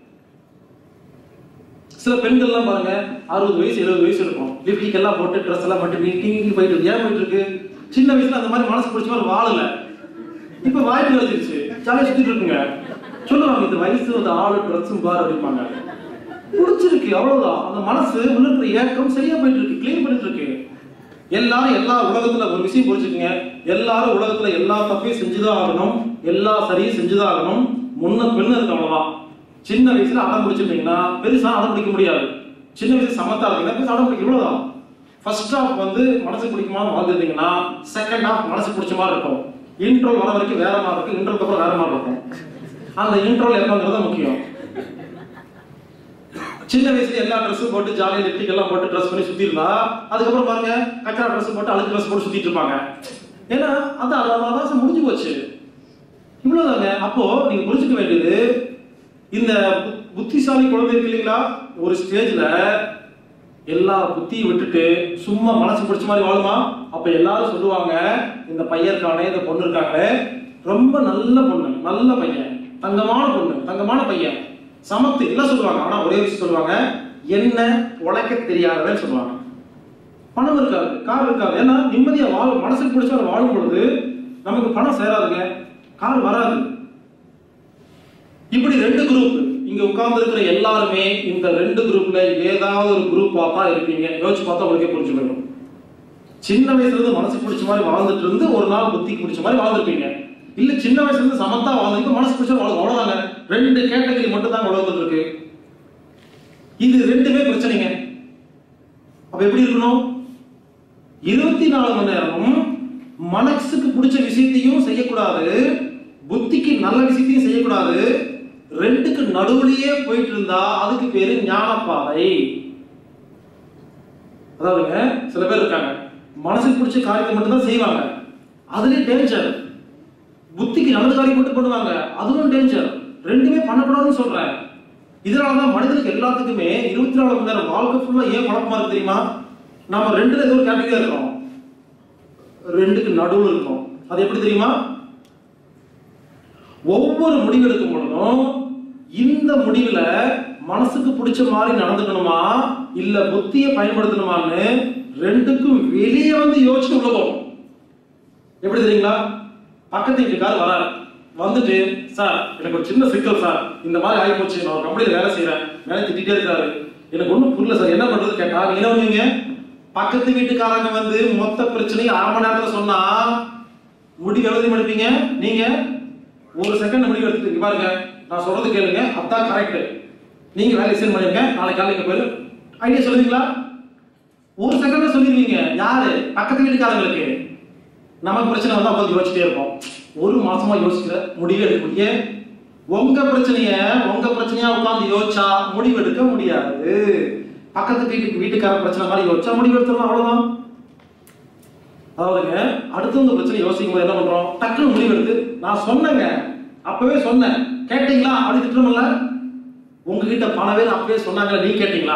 சில பெண்கள்லாம் பாருங்க 60 வயசு 70 வயசு இருக்கும், லிப்டிக் எல்லாம் போட்டு ட்ரெஸ் எல்லாம் மட்டும் நீட்டி போயிட்டு இருக்கு. ஏன் போயிட்டு இருக்கு, சின்ன வயசுல அந்த மாதிரி மனசு பிடிச்ச மாதிரி வாழல, இப்ப வாய்ப்பு கிடைச்சிருச்சு, ஜாலியா சுத்திட்டு இருக்குங்க. சொல்லுவாங்க இந்த வயசு அந்த ஆளு ட்ரெஸ்ஸும் பார் அப்படிப்பாங்க, பிடிச்சிருக்கு அவ்வளவுதான். அந்த மனசு உள்ள இருக்கிற ஏக்கம் சரியா போயிட்டு இருக்கு, கிளீன் பண்ணிட்டு இருக்கு. எல்லாரும் எல்லா உலகத்துல ஒரு விஷயம் புரிஞ்சுக்குங்க, எல்லாரும் உலகத்துல எல்லா தப்பையும் செஞ்சுதான் ஆகணும், எல்லா சரியும் செஞ்சுதான் ஆகணும். முன்ன பெண்ணு இருக்கு அவ்வளவுதான். சின்ன வயசுல அடம் பிடிச்சிருந்தீங்கன்னா பெருசா அடம் பிடிக்க முடியாது, சின்ன வயசுல சமத்தா இருக்கீங்கன்னா பெருசா அடம் பிடிக்க இவ்வளவுதான். ஃபர்ஸ்ட் ஹாஃப் வந்து மனசு பிடிக்குமா வாழ்ந்துருந்தீங்கன்னா செகண்ட் ஹாஃப் மனசு பிடிச்ச மாதிரி இருக்கும். இன்ட்ரோல் வர வரைக்கும் வேற மாதிரி இருக்கும், இன்ட்ரோலுக்கு அப்புறம் வேற மாதிரி இருக்கும். அந்த இன்ட்ரோல் எப்பங்கிறது முக்கியம். சின்ன வயசுல எல்லா ட்ரெஸ்ஸும் போட்டு ஜாலியா லிப்டிக் எல்லாம் போட்டு ட்ரெஸ் பண்ணி சுத்தி இருந்தா அதுக்கப்புறம் பாருங்க கச்சரா ட்ரெஸ் போட்டு அழுக்கு ட்ரெஸ் போட்டு சுத்திட்டு இருப்பாங்க. ஏன்னா அதான் முடிஞ்சு போச்சு, இவ்வளவுதாங்க. அப்போ நீங்க புரிஞ்சுக்க வேண்டியது, இந்த புத்திசாலி குழந்தை இருக்கு இல்லைங்களா, ஒரு ஸ்டேஜ்ல எல்லா புத்தியும் விட்டுட்டு சும்மா மனசு பிடிச்ச மாதிரி வாழுமா. அப்ப எல்லாரும் சொல்லுவாங்க இந்த பையன் இருக்கானே, இந்த பொண்ணு இருக்காங்களே, ரொம்ப நல்ல பொண்ணு, நல்ல பையன், தங்கமான பொண்ணு, தங்கமான பையன், சமத்து எல்லாம் சொல்லுவாங்க. ஆனா ஒரே விஷயம் சொல்லுவாங்க, என்ன உழைக்க தெரியாதவன்னு சொல்லுவாங்க. பணம் இருக்காது, கார் இருக்காது. ஏன்னா நிம்மதியா வாழும், மனசுக்கு பிடிச்ச வாழும் பொழுது நமக்கு பணம் சேராதுங்க, கார் வராது. இப்படி ரெண்டு குரூப் இங்க உட்கார்ந்து இருக்கிற எல்லாருமே இந்த ரெண்டு குரூப்ல ஏதாவது ஒரு குரூப் பார்த்தா இருப்பீங்க. யோசிச்சு பார்த்தா உங்களுக்கே புரிஞ்சு போயிடும். சின்ன வயசுல இருந்து மனசுக்கு பிடிச்ச மாதிரி வாழ்ந்துட்டு இருந்து ஒரு நாள் புத்திக்கு பிடிச்ச மாதிரி வாழ்ந்துருப்பீங்க. இல்ல சின்ன வயசுல இருந்து சமத்தா வாழ்ந்துட்டு மனசு பிடிச்ச அவ்வளவுதாங்க. 2 கேட்டகரி மட்டும் தான் உலகத்துல இருக்கு. இது ரெண்டுமே பிரச்சனைங்க. அப்ப எப்படி இருக்கணும்? 24 மணி நேரமும் மனசுக்கு பிடிச்ச விஷயத்தையும் செய்யக்கூடாது, புத்திக்கு நல்ல விஷயத்தையும் செய்யக்கூடாது. ரெண்டுக்கு நடுவுலயே போயிட்டு இருந்தா அதுக்கு பேரு ஞானப்பாதை. அதாவதுங்க சில பேர் இருக்காங்க, மனசுக்கு பிடிச்ச காரியத்தை மட்டும் தான் செய்வாங்க, அதுலயே டேஞ்சர். புத்திக்கு நல்ல காரியம் மட்டும் பண்ணுவாங்க, அதுவும் டேஞ்சர். ரெண்டுமே பண்ணக்கூடாதுன்னு சொல்றேன். இதனாலதான் மனிதனுக்கு எல்லாத்துக்குமே 24 மணி நேரம் வாழ்க்கை ஃபுல்லா ஏன் குழப்பமா இருக்கு தெரியுமா? நாம ரெண்டுல ஏதோ ஒரு கேட்டகரியா இருக்கோம், ரெண்டுக்கு நடுவில் இருக்கோம். அது எப்படி தெரியுமா? ஒவ்வொரு முடிவு எடுக்கும் பொழுதும் இந்த முடிவுல மனசுக்கு பிடிச்ச மாதிரி நடந்துக்கணுமா இல்ல புத்தியை பயன்படுத்தணுமான்னு ரெண்டுக்கும் வெளியே வந்து யோசிச்சு உள்ள போகும். எப்படி தெரியுங்களா? பக்கத்து வீட்டுக்காரர் வராரு, வந்துட்டு சார் எனக்கு ஒரு சின்ன சிக்கல் சார், இந்த மாதிரி ஆகி போச்சு, நான் ஒரு கம்பெனியில் வேலை செய்யறேன், வேலை திட்டிட்டே இருக்காரு, எனக்கு ஒன்றும் புரியல சார், என்ன பண்றது கேட்டா நீங்க என்ன பண்ணுவீங்க? பக்கத்து வீட்டுக்காரங்க வந்து மொத்த பிரச்சனையும் 1/2 மணி நேரத்துல சொன்னா முடிவு எழுதி முடிப்பீங்க. நீங்க ஒரு செகண்ட் முடிவு எடுத்துட்டு பாருங்க, நான் சொல்றது கேளுங்க, அதான் கரெக்ட், நீங்க வேலை செஞ்சு பண்ணிருங்க, நாளைக்கு காலையில போயிரு ஐடியா சொல்லுவீங்களா? ஒரு செகண்ட்ல சொல்லிடுவீங்க. யாரு? பக்கத்து வீட்டுக்காரங்களுக்கு. நமக்கு பிரச்சனை வந்தா உட்காந்து யோசிச்சுட்டே இருப்போம். ஒரு மாசமா யோசிக்கிற முடிவு எடுக்க முடியும். உங்க பிரச்சனையா உட்காந்து யோசிச்சா முடிவு எடுக்க முடியாது. பக்கத்து வீட்டுக்கார பிரச்சனை மாதிரி யோசிச்சா முடிவு எடுத்துடலாம், அவ்வளவுதான். அதாவதுங்க அடுத்தவங்க பிரச்சனை யோசிக்கும் போது என்ன பண்றோம்? டக்குனு முடிவு எடுத்து நான் சொன்னேங்க, அப்பவே சொன்னேன், கேட்டீங்களா அப்படி திட்டமில்ல. உங்ககிட்ட பல பேர் அப்பவே சொன்னாங்க, நீ கேட்டீங்களா?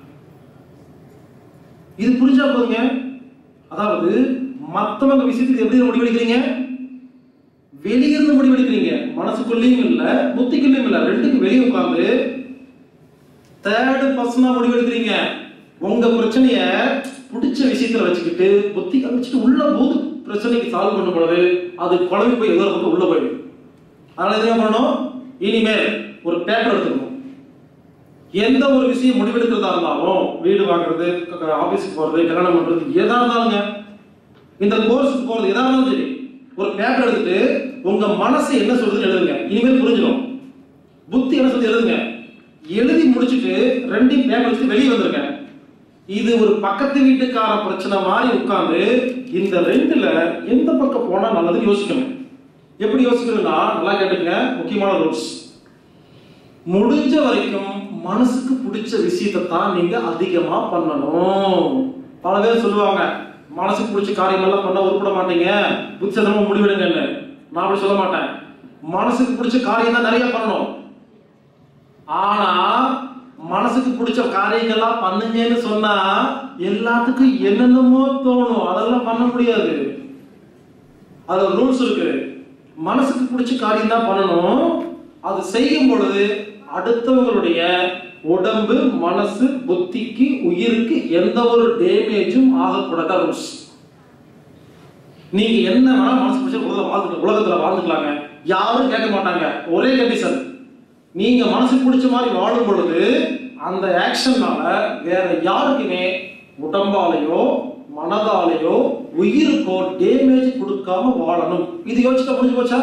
இது புரிஞ்சா போதுங்க. அதாவது மத்தவங்க விஷயத்துக்கு எப்படி முடிவெடுக்கிறீங்க? வெளியிருந்து முடிவெடுக்கிறீங்க. மனசுக்குள்ளேயும் இல்ல, புத்திக்குள்ளேயும் இல்ல, ரெண்டுக்கும் வெளியே உட்கார்ந்து தேர்ட் பர்சனா முடிவெடுக்கிறீங்க. உங்க பிரச்சனைய பிடிச்ச விஷயத்துல வச்சுக்கிட்டு புத்தி வச்சுட்டு உள்ள போது பிரச்சனைக்கு சால்வ் பண்ணும் பொழுது அது குழம்பு போய் ஏதோ பக்கம் உள்ள போயிடும். அதனால என்ன பண்ணணும்? இனிமேல் ஒரு பேப்பர் எடுத்துக்கணும். எந்த ஒரு விஷயம் முடிவெடுக்கிறதா இருந்தாலும், வீடு வாங்குறது, ஆபீஸுக்கு போறது, கல்யாணம் பண்றது, எதா இருந்தாலுங்க, இந்த கோர்ஸுக்கு போறது, எதா இருந்தாலும் சரி, ஒரு பேப்பர் எடுத்துட்டு உங்க மனசு என்ன சொல்றதுன்னு எழுதுங்க. இனிமேல் புரிஞ்சிடும். புத்தி என்ன சொல்றது எழுதுங்க. எழுதி முடிச்சுட்டு 2 பேப்பர் வச்சு வெளியே வந்துருங்க. இது ஒரு பக்கத்து வீட்டுக்கார பிரச்சனை மாதிரி உட்கார்ந்து இந்த 2ல எந்த பக்கம் போனா நல்லதுன்னு யோசிக்கணும். எப்படி யோசிக்கணும்னா, நல்லா கேட்டுங்க, முக்கியமான ரூல்ஸ். முடிஞ்ச வரைக்கும் மனசுக்கு பிடிச்ச விஷயத்தை தான் நீங்க அதிகமா பண்ணணும். பல பேர் சொல்லுவாங்க, மனசுக்கு பிடிச்ச காரியம் எல்லாம் பண்ண உருப்பட மாட்டீங்க, புத்திசமா முடிவெடுங்கன்னு. நான் அப்படி சொல்ல மாட்டேன். மனசுக்கு பிடிச்ச காரியம் தான் நிறைய பண்ணணும். ஆனா மனசுக்கு பிடிச்ச காரியங்கள்லாம் பண்ணுங்கன்னு சொன்னா எல்லாத்துக்கும் என்னென்னமோ தோணும், அதெல்லாம் பண்ண முடியாது. அது ரூல்ஸ் இருக்கு. மனசுக்கு பிடிச்ச காரியம் தான் பண்ணணும். அது செய்யும் பொழுது அடுத்தவங்களுடைய உடம்பு, மனசு, புத்திக்கு, உயிருக்கு எந்த ஒரு டேமேஜும் ஆகக்கூடாத ரூல்ஸ். நீங்க என்ன வேணா மனசு பிடிச்ச உலகத்துல வாழ்ந்துக்கலாங்க, யாரும் கேட்க மாட்டாங்க. ஒரே கண்டிஷன், நீங்க மனசுக்கு பிடிச்ச மாதிரி வாழும் பொழுது அந்த ஆக்ஷன்னால வேற யாருக்குமே உடம்பாலேயோ மனதாலேயோ உயிருக்கோ டேமேஜ் கொடுக்காம வாழணும். இது யோசிச்சா முடிஞ்சு போச்சா?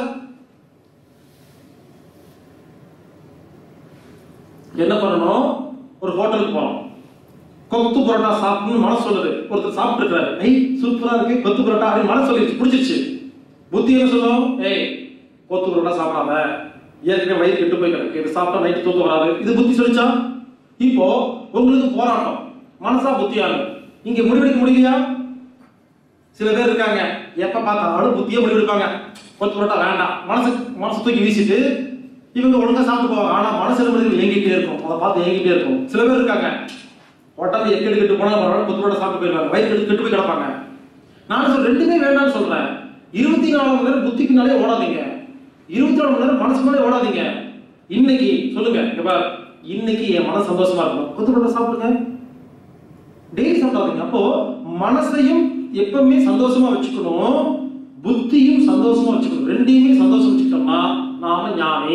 என்ன பண்ணணும்? ஒரு ஹோட்டலுக்கு போறோம், கொத்து பரோட்டா சாப்பிடணும்னு மனசு சொல்லுது. ஒருத்தர் சாப்பிட்டு இருக்காரு, ஐய் சூப்பரா இருக்கு கொத்து பரோட்டா அப்படின்னு மனசு சொல்லிடுச்சு, பிடிச்சிருச்சு. புத்தி என்ன சொல்லும்? ஏய் கொத்து பரோட்டா சாப்பிடாம, ஏற்கனவே வயிறு கெட்டு போய் கிடக்கு, இது சாப்பிட்டா நைட்டு தூக்கம் வராது. இது புத்தி சொல்லிச்சா? இப்போ உங்களுக்கு போராட்டம், மனசா புத்தியானு இங்க முடிவெடுக்க முடியலையா? சில பேர் இருக்காங்க, எப்ப பார்த்தாலும் புத்தியே முடிவெடுப்பாங்க, கொத்து பரோட்டா வேண்டாம், மனசு தூக்கி வீசிட்டு இவங்க ஒழுங்கா சாப்பிட்டு போவாங்க. ஆனா மனசுல முடிவு ஏங்கிட்டே இருக்கும், அதை பார்த்து ஏங்கிட்டே இருக்கும். சில பேர் இருக்காங்க, உடம்பு எக்கெடு கெட்டு போனா கொத்து பரோட்டா சாப்பிட்டு போயிருவாங்க, வயிறு கெட்டு போய் கிடப்பாங்க. நான் சொல்றேன் ரெண்டுமே வேண்டாம்னு சொல்றேன். 24 மணி நேரம் புத்திக்குனாலே ஓடாதீங்க, 24 மணி நேரம் மனசுக்குனாலே ஓடாதீங்க. இன்னைக்கு சொல்லுங்க, இன்னைக்கு என் மனசு சந்தோஷமா இருக்கும், கொத்து பரோட்டா சாப்பிடுங்க, டெய்லி சாப்பிடாதீங்க. அப்போ மனசையும் எப்பவுமே சந்தோஷமா வச்சுக்கணும், புத்தியும் சந்தோஷமா வச்சுக்கணும். ரெண்டையுமே சந்தோஷம் வச்சுக்கிட்டோம்னா நாம ஞானி.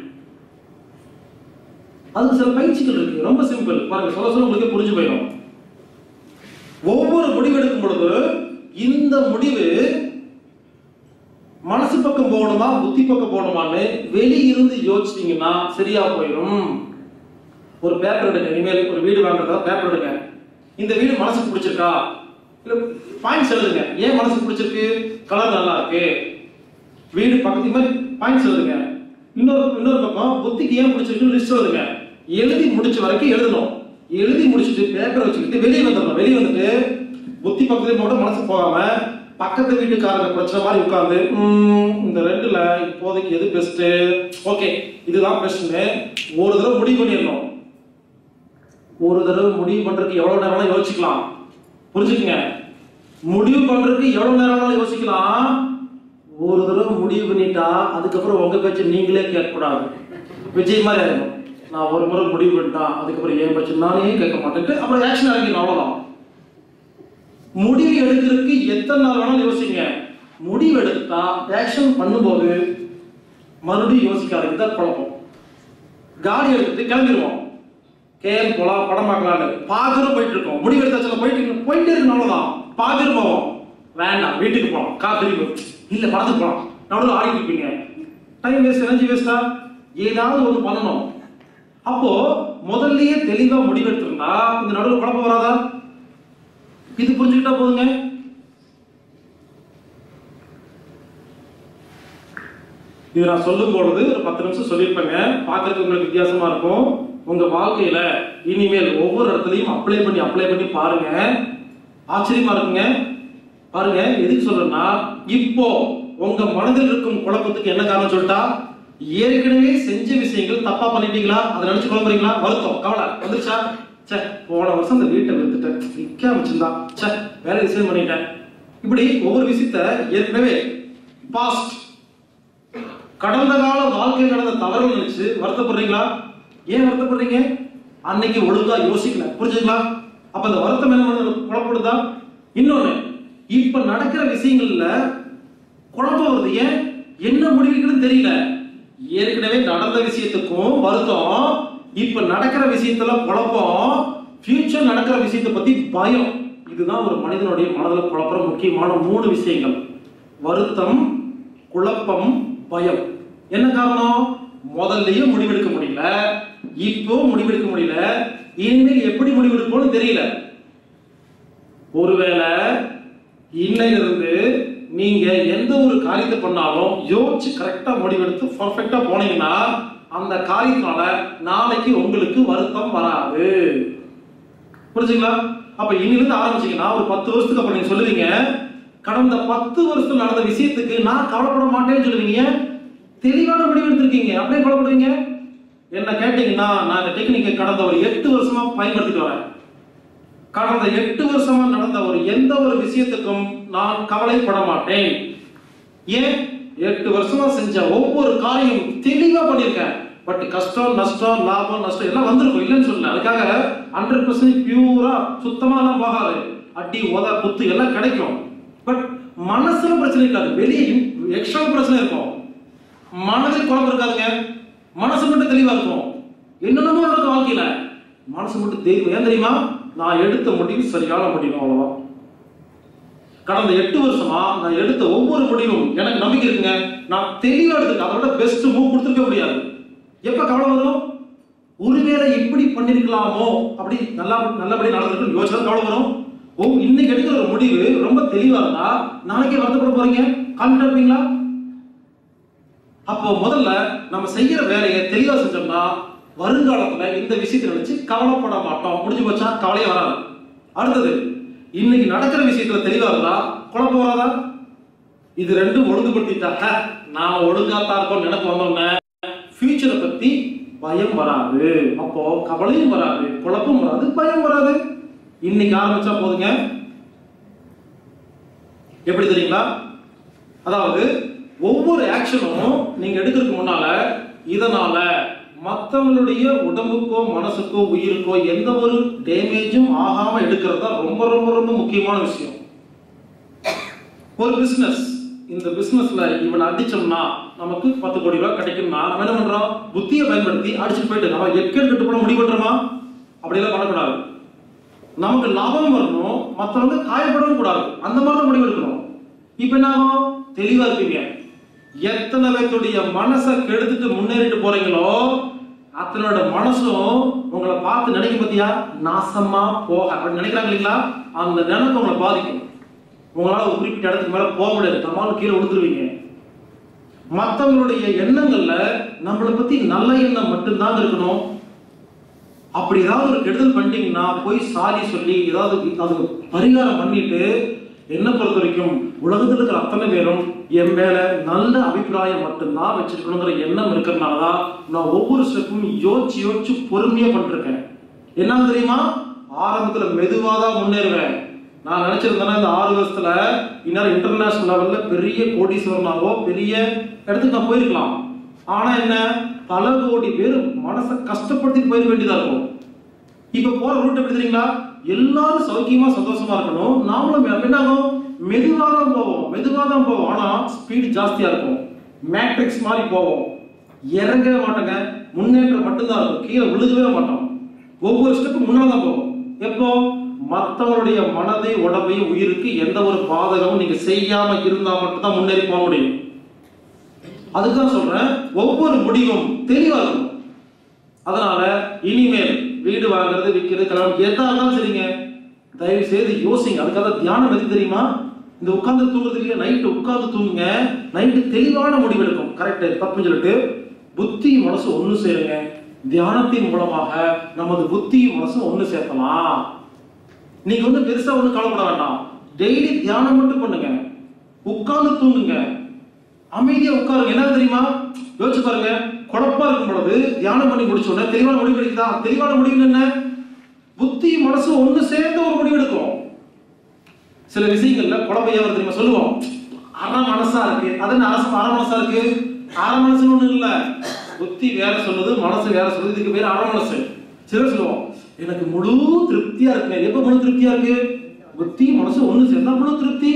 அதுக்கு சில பயிற்சிகள் இருக்கு, ரொம்ப சிம்பிள். பாருங்க, சொல்ல உங்களுக்கு புரிஞ்சு போயிடும். ஒவ்வொரு முடிவெடுக்கும் பொழுது இந்த முடிவு மனசு பக்கம் போகணுமா புத்தி பக்கம் போகணுமான்னு வெளியிருந்து யோசிச்சீங்கன்னா சரியா போயிடும். ஒரு பேப்பர் எடுங்க, இனிமேல் ஒரு வீடு வாங்குறதா பேப்பர் எடுங்க. இந்த வீடு மனசுக்கு பிடிச்சிருக்கா, இல்ல பாயிண்ட்ஸ் எழுதுங்க. ஏன் மனசுக்கு பிடிச்சிருக்கு? கலர் நல்லா இருக்கு. வீடு பக்கத்து மாதிரி பாயிண்ட்ஸ் எழுதுங்க. இன்னொரு பக்கம் புத்திக்கு ஏன் பிடிச்சிருக்குன்னு லிஸ்ட் எழுதுங்க. எழுதி முடிச்ச வரைக்கும் எழுதணும். எழுதி முடிச்சுட்டு பேப்பரை வச்சுக்கிட்டு வெளியே வந்துடணும். வெளியே வந்துட்டு புத்தி பக்கத்துல மட்டும் மனசு போகாம பக்கத்து வீட்டுக்காரங்க பிரச்சனை மாதிரி உட்கார்ந்து இந்த ரெண்டுல இப்போதைக்கு எது பெஸ்ட், ஓகே இதுதான் பெஸ்ட்னு ஒரு தடவை முடிவு பண்ணிடணும். ஒரு தடவை முடிவு பண்றதுக்கு எவ்வளவு நேரம் யோசிக்கலாம். புரிஞ்சுக்குங்க, முடிவு பண்றதுக்கு எவ்வளவு நேரம் யோசிக்கலாம். ஒரு தடவை முடிவு பண்ணிட்டா அதுக்கப்புறம் உங்க பேச்சு நீங்களே கேட்கக்கூடாது. விஜய் மாதிரி ஆயிடும். நான் ஒரு முறை முடிவு பண்ணிட்டான், அதுக்கப்புறம் ஏன் பேச்சு நானே கேட்க மாட்டேன், அப்புறம் ஆக்ஷன் இறங்கிடும். அவ்வளவுதான். முடிவு எடுக்கிறதுக்கு எத்தனை நாள் வேணாலும் யோசிங்க. முடிவு எடுத்தா ஆக்ஷன் பண்ணும்போது மறுபடியும் யோசிக்காது. இதான் குழப்பம். காடி எடுத்துட்டு கிளம்பிடுவோம். கேஎல் போலாம், படம் பார்க்கலான்னு பாக்குறோம், போயிட்டு இருக்கோம். முடிவு எடுத்தாச்சும் போயிட்டே இருக்கு. அவ்வளவுதான். பாக்குறோம் போவோம். வேண்டாம் வீட்டுக்கு போகலாம், கார் திரும்பி இல்ல படத்துக்கு போகலாம். நடுவில் ஆடிட்டு இருப்பீங்க. டைம் வேஸ்ட், எனர்ஜி வேஸ்டா? ஏதாவது ஒண்ணு பண்ணணும். அப்போ முதல்லயே தெளிவா முடிவு எடுத்திருந்தா இந்த நடுவில் குழப்பம் வராதா? இது புரிஞ்சுக்கிட்டா போதுங்க. இது நான் சொல்லும் பொழுது ஒரு 10 நிமிஷம் சொல்லியிருப்பேங்க. பார்க்கறதுக்கு உங்களுக்கு வித்தியாசமா இருக்கும். உங்க வாழ்க்கையில இனிமேல் ஒவ்வொரு இடத்துலையும் அப்ளை பண்ணி பாருங்க. ஆச்சரியமா இருக்குங்க. பாருங்க, எதுக்கு சொல்றேன்னா, இப்போ உங்க மனதில் இருக்கும் குழப்பத்துக்கு என்ன காரணம் சொல்லிட்டா, ஏற்கனவே செஞ்ச விஷயங்கள் தப்பா பண்ணிட்டீங்களா, அதை நினைச்சு குழம்புறீங்களா, வருத்தம் கவலை வந்துருச்சா, சே போன வருஷம் அந்த வீட்டை வித்துட்டேன், விற்க வச்சிருந்தா, சே வேற டிசைன் பண்ணிட்டேன். இப்படி ஒவ்வொரு விஷயத்த ஏற்கனவே பாஸ்ட் கடந்த கால வாழ்க்கையில் நடந்த தவறு நினைச்சு வருத்தப்படுறீங்களா? ஏன் வருத்தப்படுறீங்க? அன்னைக்கு ஒழுங்கா யோசிக்கல. புரிஞ்சுங்களா? அப்ப அந்த வருத்தம் என்ன குழப்பப்படுதா? இன்னொன்னு, இப்ப நடக்கிற விஷயங்கள்ல குழப்பம் வருது. ஏன்? என்ன முடிவுக்குன்னு தெரியல. ஏற்கனவே நடந்த விஷயத்துக்கும் வருத்தம், இப்ப நடக்கிற விஷயத்துல குழப்பம், ஃபியூச்சர் நடக்கிற விஷயத்தை பத்தி பயம். இதுதான் ஒரு மனிதனுடைய மனதில் குழப்பற முக்கியமான 3 விஷயங்கள். வருத்தம், குழப்பம், பயம். என்ன காரணம்? முதல்லயே முடிவெடுக்க முடியல, இப்போ முடிவெடுக்க முடியல, இனிமேல் எப்படி முடிவெடுப்போம்னு தெரியல. ஒருவேளை இன்னையிலிருந்து நீங்க எந்த ஒரு காரியத்தை பண்ணாலும் யோசிச்சு கரெக்டா முடிவெடுத்து பர்ஃபெக்டா போனீங்கன்னா அந்த காரியத்தினால நாளைக்கு உங்களுக்கு வருத்தம் வராது. புரிஞ்சுங்களா? அப்ப இன்னிலிருந்து ஆரம்பிச்சீங்கன்னா ஒரு 10 வருஷத்துக்கு அப்புறம் நீங்க சொல்லுவீங்க, கடந்த 10 வருஷத்துல நடந்த விஷயத்துக்கு நான் கவலைப்பட மாட்டேன்னு சொல்லுவீங்க. தெளிவான முடிவு எடுத்திருக்கீங்க, அப்படியே கவலைப்படுவீங்க. என்ன கேட்டீங்கன்னா, நான் இந்த டெக்னிக்கை கடந்த ஒரு 8 வருஷமா பயன்படுத்திட்டு வரேன். கடந்த 8 வருஷமா நடந்த எந்த ஒரு விஷயத்துக்கும் நான் கவலைப்பட மாட்டேன். ஏன்? 8 வருஷமா செஞ்ச ஒவ்வொரு காரியம் தெளிவா பண்ணிருக்கேன். பட் கஷ்டம், நஷ்டம், லாபம், நஷ்டம் எல்லாம் வந்திருக்கும், இல்லைன்னு சொல்லல. அதுக்காக 100% பியூரா சுத்தமா எல்லாம் போகாது. அடி உத குத்து எல்லாம் கிடைக்கும். பட் மனசுல பிரச்சனை இருக்காது, வெளியே எக்ஸ்ட்ரா பிரச்சனை இருக்கும். மனதில் குழப்பம் இருக்காதுங்க, மனசு மட்டும் தெளிவா இருக்கும். என்னென்னமோ நடக்கும் வாழ்க்கையில, மனசு மட்டும் தெளிவு. ஏன் தெரியுமா? நான் எடுத்த முடிவு சரியான முடிவு. அவ்வளவுதான். கடந்த 8 வருஷமா நான் எடுத்த ஒவ்வொரு முடிவும் எனக்கு நம்பிக்கை இருக்குங்க, நான் தெளிவா எடுத்துருக்கேன். அதோட பெஸ்ட் மூவ் கொடுத்துருக்க முடியாது. எப்ப கவலை வரும்? ஒருவேளை இப்படி பண்ணிருக்கலாமோ, அப்படி நல்லபடி நடந்திருக்கு யோசிச்சா கவலை வரும். இன்னைக்கு எடுக்கிற ஒரு முடிவு ரொம்ப தெளிவா இருந்தா நாளைக்கே வருத்தப்பட போறீங்க, கான்ஃபிடன்ட் இருப்பீங்களா? அப்போ முதல்ல நம்ம செய்யற வேலையை தெளிவா செஞ்சோம்னா வருங்காலத்துல இந்த விஷயத்தை நினைச்சு கவலைப்பட மாட்டோம். முடிஞ்சு போச்சா? கவலையே வராது. அடுத்தது, இன்னைக்கு நடக்கிற விஷயத்துல தெளிவா இருந்தா குழப்பம் வராதா? இது ரெண்டும் ஒழுங்குபடுத்திட்டா நாம ஒழுங்காத்தான் இருக்கோம் எனக்கு வந்தோம்னா ஃபியூச்சரை பத்தி பயம் வராது. அப்போ கவலையும் வராது, குழப்பம் வராது, பயம் வராது. இன்னைக்கு ஆரம்பிச்சா போதுங்க. எப்படி தெரியுங்களா? அதாவது ஒவ்வொரு ஆக்ஷனும் நீங்க எடுக்கிறதுக்கு முன்னால இதனால மற்றவங்களுடைய உடம்புக்கோ மனசுக்கோ உயிருக்கோ எந்த ஒரு டேமேஜும் ஆகாம எடுக்கிறது தான் ரொம்ப ரொம்ப ரொம்ப முக்கியமான விஷயம். ஒரு பிசினஸ், இந்த பிசினஸ்ல இவனை அடிச்சோம்னா நமக்கு 10 கோடி ரூபாய் கிடைக்கும்னா நம்ம என்ன பண்றோம்? புத்தியை பயன்படுத்தி அடிச்சுட்டு போயிட்டு நம்ம எக்கெடு கட்டு போட முடிவு பண்றோமா? அப்படியெல்லாம் பண்ணக்கூடாது. நமக்கு லாபம் வரணும், மற்றவங்க காயப்படவும் கூடாது, அந்த மாதிரி தான் முடிவு எடுக்கணும். இப்ப என்ன ஆகும்? தெளிவா இருப்பீங்க. எத்தனை பேருடைய மனசை கெடுத்துட்டு முன்னேறிட்டு போறீங்களோ அத்தனோட மனசும் உங்களை பார்த்து நினைக்க பத்தியா நாசமா போக அப்படின்னு நினைக்கிறாங்க இல்லைங்களா? அந்த நினைப்பு உங்களை பாதிக்கும். உங்களால ஒரு குறிப்பிட்ட இடத்துக்கு மேல போக முடியாது, நம்மளால கீழே விழுந்துருவீங்க. மற்றவங்களுடைய எண்ணங்கள்ல நம்மளை பத்தி நல்ல எண்ணம் மட்டும்தான் இருக்கணும். அப்படி ஏதாவது ஒரு கெடுதல் பண்ணிட்டீங்கன்னா போய் சாரி சொல்லி ஏதாவது அது பரிகாரம் பண்ணிட்டு, என்ன பொறுத்த வரைக்கும் உலகத்தில் இருக்கிற அத்தனை பேரும் என் மேல நல்ல அபிப்பிராயம் மட்டும்தான் வச்சிருக்கணுங்கிற எண்ணம் இருக்கிறதுனாலதான் நான் ஒவ்வொரு ஸ்டெப்பும் யோசிச்சு யோசிச்சு பொறுமையா பண்ணிருக்கேன். என்ன தெரியுமா? ஆரம்பத்துல மெதுவாதான் முன்னேறுவேன். நான் நினைச்சிருந்தேன்னா இந்த 6 வருஷத்துல இன்னொரு இன்டர்நேஷனல் லெவல்ல பெரிய கோடீஸ்வரனாவோ பெரிய இடத்துக்கு நான் போயிருக்கலாம். ஆனா என்ன, பல கோடி பேர் மனசை கஷ்டப்படுத்திட்டு போயிட வேண்டியதா இருக்கும். இப்ப போற ரூட் எப்படி தெரியுங்களா? எல்லாரும் சௌக்கியமா சந்தோஷமா இருக்கணும், நாமளும் என்னாகும் மெதுவாதான் போவோம். ஆனா ஸ்பீட் ஜாஸ்தியா இருக்கும். மேட்ரிக்ஸ் மாதிரி போவோம், இறங்கவே மாட்டோங்க. முன்னேற்றம் மட்டும்தான் இருக்கும், கீழே விழுகவே மாட்டோம். ஒவ்வொரு ஸ்டெப்பும் முன்னால்தான் போவோம். எப்போ? மற்றவருடைய மனதை உடம்பையும் உயிருக்கு எந்த ஒரு பாதகமும் நீங்க செய்யாம இருந்தா மட்டும்தான் முன்னேறி போக முடியும். அதுதான் சொல்றேன், ஒவ்வொரு முடிவும் தெளிவா இருக்கும். அதனால இனிமேல் வீடு வாங்குறது, விற்கிறது, கல்யாணம் எதா இருந்தாலும் சரிங்க, தயவு செய்து யோசிங்க. அதுக்காக தியானம் எது தெரியுமா? இந்த உட்கார்ந்து தூங்குறது இல்லையா, நைட்டு உட்கார்ந்து தூங்குங்க. நைட்டு தெளிவான முடிவு எடுக்கும். கரெக்ட் தப்புன்னு சொல்லிட்டு புத்தி மனசு ஒண்ணு சேருங்க. தியானத்தின் மூலமாக நமது புத்தியும் மனசு ஒண்ணு சேர்க்கலாம். நீங்க வந்து பெருசா ஒண்ணு கவலைப்பட வேண்டாம். டெய்லி தியானம் மட்டும் பண்ணுங்க. உட்கார்ந்து தூங்குங்க, அமைதியா உட்காருங்க. என்ன தெரியுமா? யோசிச்சு பாருங்க, குழப்பா இருக்கும் பொழுது தியானம் பண்ணி முடிச்ச உடனே தெளிவான முடிவு எடுக்குதா? தெளிவான முடிவு என்ன? புத்தி மனசு ஒண்ணு சேர்ந்து ஒரு முடிவு எடுக்கும். சில விஷயங்கள்ல குழப்பையா வருது தெரியுமா? சொல்லுவோம் அரை மனசா இருக்கு. அது என்ன அரை மனசா இருக்கு? அரை மனசுன்னு ஒண்ணு இல்ல. புத்தி வேற சொல்லுது, மனசு வேற சொல்லுது. இதுக்கு பேர் அரை மனசு. சிலர் சொல்லுவோம் எனக்கு முழு திருப்தியா இருக்கு. எப்ப முழு திருப்தியா இருக்கு? புத்தி மனசு ஒண்ணு சேர்ந்தா முழு திருப்தி.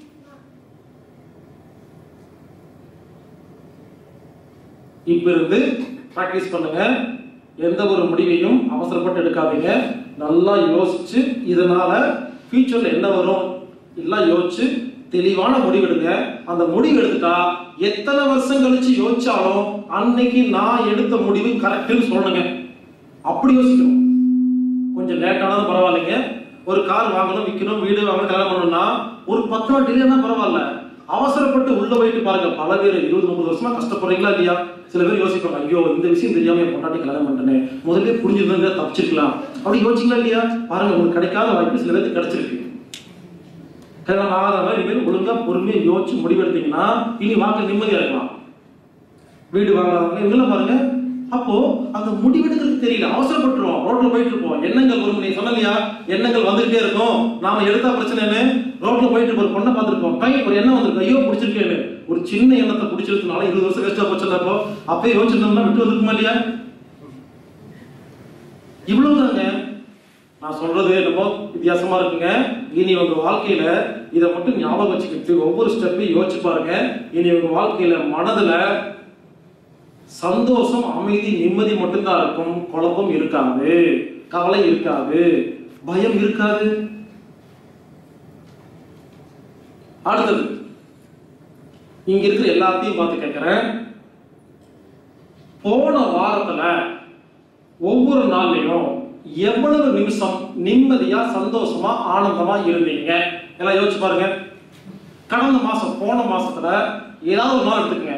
இப்ப இருந்து பிராக்டிஸ் பண்ணுங்க. எந்த ஒரு முடிவையும் அவசரப்பட்டு எடுக்காதீங்க. நல்லா யோசிச்சு இதனால ஃபியூச்சர்ல என்ன வரும் எல்லாம் யோசிச்சு தெளிவான முடிவெடுங்க. அந்த முடிவு எடுத்துட்டா எத்தனை வருஷம் கழிச்சு யோசிச்சாலும் அன்னைக்கு நான் எடுத்த முடிவு கரெக்ட்னு சொல்லணுங்க. அப்படி யோசிக்கணும். கொஞ்சம் லேட்டானதும் பரவாயில்லைங்க. ஒரு கார் வாங்கணும், விற்கணும், வீடு வாங்கணும், கல்யாணம் பண்ணணும்னா ஒரு 10 நாள் டிலேனா பரவாயில்ல. அவசரப்பட்டு உள்ள போயிட்டு பாருங்க. பல பேர் 20-30 வருஷமா கஷ்டப்படுறீங்களா இல்லையா? சில பேர் யோசிப்பாங்க, ஐயோ இந்த விஷயம் தெரியாம என் பொண்டாட்டி கல்யாணம் பண்ணிட்டேனே, முதல்ல புரிஞ்சிருந்தா தப்பிச்சிருக்கலாம். அப்படி யோசிச்சிங்களா இல்லையா? பாருங்க, உங்களுக்கு கிடைக்காத வாய்ப்பு சில பேருக்கு கிடைச்சிருக்கு. கல்யாணம் ஆகாதவங்க இனிமேல் ஒழுங்கா பொறுமையா யோசிச்சு முடிவெடுத்தீங்கன்னா இனி வாங்க நிம்மதியா இருக்கலாம். வீடு வாங்காதவங்க இவங்கெல்லாம் பாருங்க. அப்போ அந்த முடிவெடுக்கிறது தெரியல, அவசரப்பட்டுருவோம், ரோட்ல போயிட்டு இருப்போம். எண்ணங்கள் வரும். நீ சொன்னலையா, எண்ணங்கள் வந்துகிட்டே இருக்கும். நாம எடுத்தா பிரச்சனைன்னு ரோட்ல போயிட்டு இருப்போம். ஒரு பொண்ணை பார்த்துருப்போம், கை ஒரு எண்ணம் வந்திருக்கு, ஐயோ பிடிச்சிருக்கேன்னு. ஒரு சின்ன எண்ணத்தை பிடிச்சிருக்கனால 20 வருஷம் வேஸ்டா போச்சுல்ல. அப்போ அப்பயே யோசிச்சிருந்தோம்னா விட்டு வந்துருக்குமா இல்லையா? இவ்வளவுதாங்க. நான் சொல்றது என்னமோ வித்தியாசமா இருக்குங்க. இனி உங்க வாழ்க்கையில இதை மட்டும் ஞாபகம் வச்சுக்கிட்டு ஒவ்வொரு ஸ்டெப்பையும் யோசிச்சு பாருங்க. இனி உங்க வாழ்க்கையில மனதுல சந்தோஷம், அமைதி, நிம்மதி மட்டும்தான் இருக்கும். குழப்பம் இருக்காது, கவலை இருக்காது, பயம் இருக்காது. அடுத்தது, இங்க இருக்கிற எல்லாத்தையும் பார்த்து கேட்கிறேன். போன வாரத்துல ஒவ்வொரு நாள்லயும் எவ்வளவு நிமிஷம் நிம்மதியா, சந்தோஷமா, ஆனந்தமா இருந்தீங்க? எல்லாம் யோசிச்சு பாருங்க. கடந்த மாசம், போன மாசத்துல ஏதாவது ஒரு நாள் எடுத்துக்கங்க.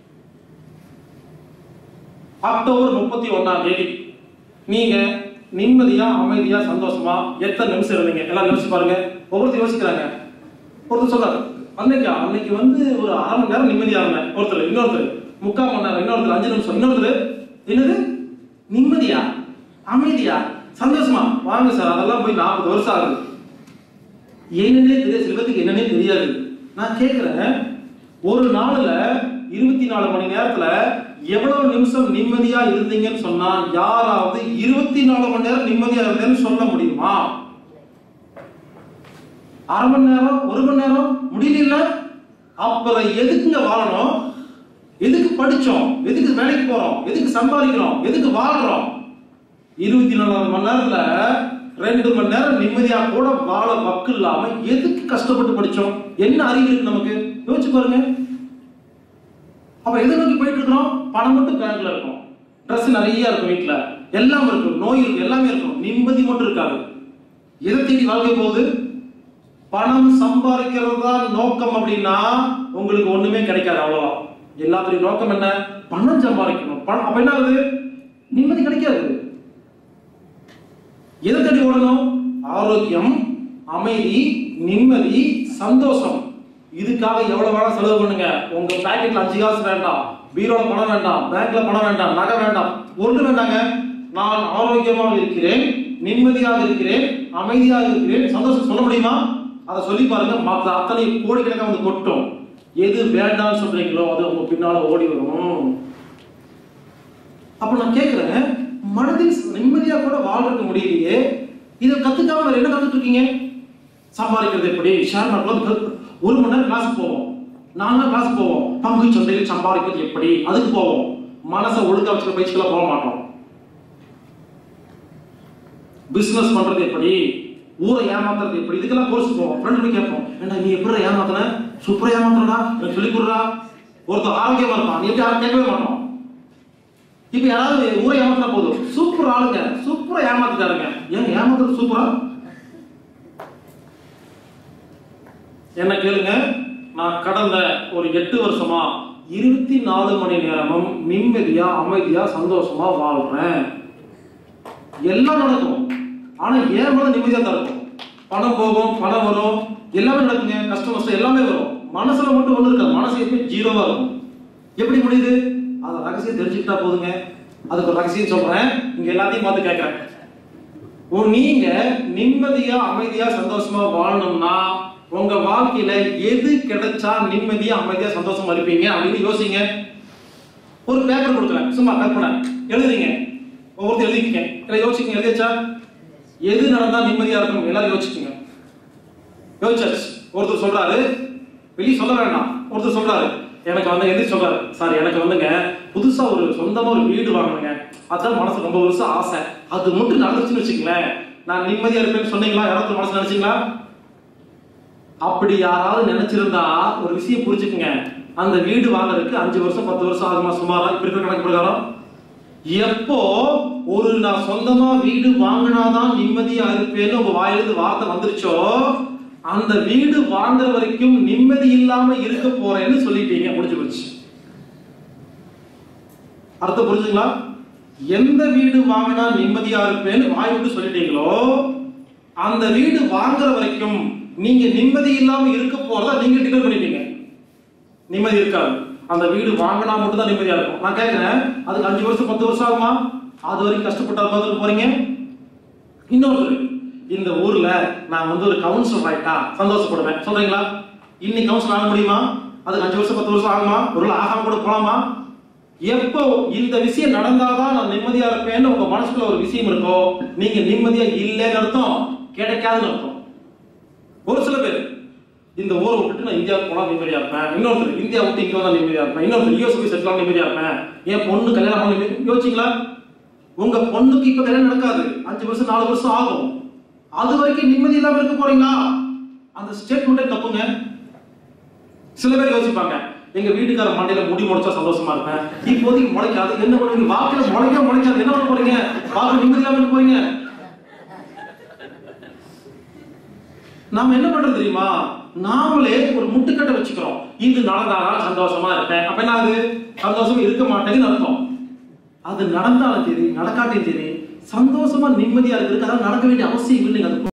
அக்டோபர் 31ஆம் தேதி நீங்க நிம்மதியா, அமைதியா, சந்தோஷமா எத்தனை நிமிஷம் இருந்தீங்க? எல்லாம் யோசிச்சு பாருங்க. ஒவ்வொருத்தர் யோசிக்கிறாங்க. ஒருத்தர் சொல்றாரு, அன்னைக்கு வந்து ஒரு 1/2 மணி நேரம் நிம்மதியா இருந்தேன். ஒருத்தர், இன்னொருத்தர் 3/4 மணி நேரம், இன்னொருத்தர் 5 நிமிஷம், இன்னொருத்தர் என்னது நிம்மதியா, அமைதியா, சந்தோஷமா. வாங்க சார், அதெல்லாம் போய் 40 வருஷம் ஆகுது. என்னன்னே தெரியாது, சில பேருக்கு என்னன்னே தெரியாது. நான் கேட்கிறேன், ஒரு நாள்ல 24 மணி நேரத்துல எவ்வளவு நிமிஷம் நிம்மதியா இருந்தீங்கன்னு சொன்னா யாராவது 24 மணி நேரம் நிம்மதியா இருந்தேன்னு சொல்ல முடியுமா? 1/2 மணி நேரம், 1 மணி நேரம் முடியல. அப்புறம் எதுக்குங்க வாழணும்? எதுக்கு படிச்சோம்? எதுக்கு வேலைக்கு போறோம்? எதுக்கு சம்பாதிக்கிறோம்? எதுக்கு வாழ்றோம்? 24 மணி நேரத்துல 2 மணி நேரம் நிம்மதியா கூட வாழ வக்கு இல்லாம எதுக்கு கஷ்டப்பட்டு படிச்சோம்? என்ன அறிவு இருக்கு நமக்கு? யோசிச்சு பாருங்க. அப்ப எதை நோக்கி போயிட்டு இருக்கிறோம்? பணம் மட்டும் பேங்க்ல இருக்கும், ட்ரெஸ் நிறைய இருக்கும், வீட்டுல எல்லாம் இருக்கும், நோய் இருக்கும், எல்லாமே இருக்கும், நிம்மதி மட்டும் இருக்காது. எதை தேடி வாழ்க்கை போகுது? பணம் சம்பாதிக்கிறது தான் நோக்கம் அப்படின்னா உங்களுக்கு ஒண்ணுமே கிடைக்காது. அவ்வளவுதான். எல்லாத்துடைய நோக்கம் என்ன? பணம் சம்பாதிக்கணும். பணம் அப்ப என்ன ஆகுது? நிம்மதி கிடைக்காது. எதை தேடி ஓடணும்? ஆரோக்கியம், அமைதி, நிம்மதி, சந்தோஷம். இதுக்காக எவ்வளவு வேணா செலவு பண்ணுங்க. உங்க பாக்கெட்ல 5 காசு வேண்டாம், பீரோல பணம் வேண்டாம், பேங்க்ல பணம் வேண்டாம், நகை வேண்டாம், ஒன்று வேண்டாங்க. நான் ஆரோக்கியமாக இருக்கிறேன், நிம்மதியாக இருக்கிறேன், அமைதியாக இருக்கிறேன், சந்தோஷம் சொல்ல முடியுமா? அதை சொல்லி பாருங்க. மற்ற அத்தனை கோடிக்கணக்காக வந்து கொட்டும். எது வேண்டாம்னு சொல்றீங்களோ அது உங்க பின்னால ஓடி வரும். அப்ப நான் கேட்கிறேன், மனதில் நிம்மதியா கூட வாழ்றதுக்கு முடியலையே, இதை கத்துக்காம வேற என்ன கத்துட்டு இருக்கீங்க? சம்பாதிக்கிறது எப்படி? ஷேர் மார்க்கெட்ல 1 மணி நேரம் கிளாஸ் போவோம், 4 நாள் கிளாஸ் போவோம். பங்கு சந்தையில் சம்பாதிக்கிறது எப்படி, அதுக்கு போவோம். மனசை ஒழுங்கா வச்சுக்க பயிற்சிக்கெல்லாம் போக மாட்டோம். பிசினஸ் பண்றது எப்படி, ஊரை ஏமாத்துறது எப்படி, இதுக்கெல்லாம் கோர்ஸ் போவோம். ஃப்ரெண்ட் போய் கேட்போம், ஏண்டா நீ எப்படி ஏமாத்துன? சூப்பரா ஏமாத்துறடா, எனக்கு சொல்லி கொடுறா. ஒருத்தர் ஆரோக்கியமா இருப்பான், நீ எப்படி யாரும் கேட்கவே மாட்டோம். இப்ப யாராவது ஊரை ஏமாத்தினா போதும், சூப்பர் ஆளுங்க, சூப்பரா ஏமாத்திட்டாருங்க. ஏன் ஏமாத்துறது சூப்பரா? என்ன கேளுங்க, நான் கடந்த ஒரு 8 வருஷமா 24 மணி நேரமும் நிம்மதியா, அமைதியா, சந்தோஷமா வாழ்றேன். எல்லாம் நடக்கும். ஆனா ஏன் மேல நிம்மதியா தான் இருக்கும். பணம் போகும், பணம் வரும், எல்லாமே நடக்குங்க. கஷ்டம் நஷ்டம் எல்லாமே வரும். மனசுல மட்டும் ஒண்ணு இருக்காது. மனசு எப்பயும் ஜீரோவா இருக்கும். எப்படி முடியுது? அந்த ரகசியம் தெரிஞ்சுக்கிட்டா போதுங்க. அதுக்கு ஒரு ரகசியம் சொல்றேன், இங்க எல்லாத்தையும் பார்த்து கேட்கிறேன். நீங்க நிம்மதியா, அமைதியா, சந்தோஷமா வாழணும்னா உங்க வாழ்க்கையில எது கிடைச்சா நிம்மதியா, அமைதியா, சந்தோஷமா இருப்பீங்க அப்படின்னு யோசிங்க. ஒரு பேப்பர் கொடுக்குறேன், சும்மா கற்பனை எழுதுறீங்க. ஒவ்வொருத்தர் எழுதிக்கங்க, இல்லை யோசிக்கங்க. எழுதிச்சா எது நடந்தா நிம்மதியா இருக்கும்? எல்லாரும் யோசிச்சுங்க. யோசிச்சாச்சு. ஒருத்தர் சொல்றாரு, வெளியே சொல்ல வேண்டாம். ஒருத்தர் சொல்றாரு, எனக்கு வந்து எது சொல்றாரு, சார் எனக்கு வந்துங்க புதுசா ஒரு சொந்தமா ஒரு வீடு வாங்கணுங்க, அதான் மனசு ரொம்ப வருஷம் ஆசை, அது மட்டும் நடந்துச்சுன்னு வச்சுங்களேன் நான் நிம்மதியா இருப்பேன்னு சொன்னீங்களா? யாராவது மனசு நினைச்சீங்களா? அப்படி யாராவது நினைச்சிருந்தா ஒரு விஷயம் புரிஞ்சுக்குங்க, அந்த வீடு வாங்குறதுக்கு 5 வருஷம் 10 வருஷம் ஆகுமா சுமாரா? இப்ப இருக்கிற கணக்கு பிரகாரம் எப்போ ஒரு நான் சொந்தமா வீடு வாங்கினாதான் நிம்மதியா இருப்பேன்னு உங்க வாயிலிருந்து வார்த்தை வந்துருச்சோ, அந்த வீடு வாங்குற வரைக்கும் நிம்மதி இல்லாம இருக்க போறேன்னு சொல்லிட்டீங்க. முடிஞ்சு போச்சு. அர்த்தம் புரிஞ்சுங்களா? எந்த வீடு வாங்கினா நிம்மதியா இருப்பேன்னு வாய் விட்டு சொல்லிட்டீங்களோ, அந்த வீடு வாங்குற வரைக்கும் நீங்க நிம்மதி இல்லாம இருக்க போறதா நீங்க டிக்ளேர் பண்ணிட்டீங்க. நிம்மதி இருக்காது. அந்த வீடு வாங்கினா மட்டும் தான் நிம்மதியா இருக்கும். நான் கேட்கிறேன், அதுக்கு 5 வருஷம் 10 வருஷம் ஆகுமா? அது வரைக்கும் கஷ்டப்பட்டா பார்த்துட்டு போறீங்க. இன்னொரு, இந்த ஊர்ல நான் வந்து ஒரு கவுன்சிலர் ஆயிட்டா சந்தோஷப்படுவேன் சொல்றீங்களா? இன்னைக்கு கவுன்சிலர் ஆக முடியுமா? அதுக்கு 5 வருஷம் 10 வருஷம் ஆகுமா? ஒரு ஆகாம கூட போலாமா? எப்போ இந்த விஷயம் நடந்தாதான் நான் நிம்மதியா இருப்பேன்னு உங்க மனசுக்குள்ள ஒரு விஷயம் இருக்கோ, நீங்க நிம்மதியா இல்லைன்னு அர்த்தம், கிடைக்காதுன்னு அர்த்தம். ஒரு சில பேர் இந்த ஊரை விட்டுட்டு நான் இந்தியாவுக்கு போனா நிம்மதியா இருப்பேன், இன்னொருத்தர் இந்தியா விட்டு இங்க வந்தா நிம்மதியா இருப்பேன், இன்னொருத்தர் யூஎஸ் போய் செட்டில் ஆக நிம்மதியா இருப்பேன், என் பொண்ணு கல்யாணம் பண்ணி யோசிச்சிங்களா? உங்க பொண்ணுக்கு இப்ப கல்யாணம் நடக்காது, 5 வருஷம் 4 வருஷம் ஆகும். அது வரைக்கும் நிம்மதி இல்லாம இருக்க போறீங்களா? அந்த ஸ்டேட்மெண்டே தப்புங்க. சில பேர் யோசிப்பாங்க, எங்க வீட்டுக்கார மண்டையில முடி முளைச்சா சந்தோஷமா இருப்பேன், இப்போதைக்கு முளைக்காது, என்ன பண்ணுவீங்க? வாழ்க்கையில முளைக்காது, என்ன பண்ண போறீங்க? வாழ்க்கை நிம்மதி இல்லாம இருக்க போறீங்க. நாம என்ன பண்றது தெரியுமா? நாமளே ஒரு முட்டுக்கட்டை வச்சுக்கிறோம். இது நடந்தாதான் சந்தோஷமா இருப்பேன். அப்ப என்ன ஆகுது? சந்தோஷமா இருக்க மாட்டேங்குன்னு அர்த்தம். அது நடந்தாலும் சரி நடக்காட்டையும் சரி சந்தோஷமா நிம்மதியா இருக்கிறதுக்கு அதாவது நடக்க வேண்டிய அவசியம் இல்லைங்க. அது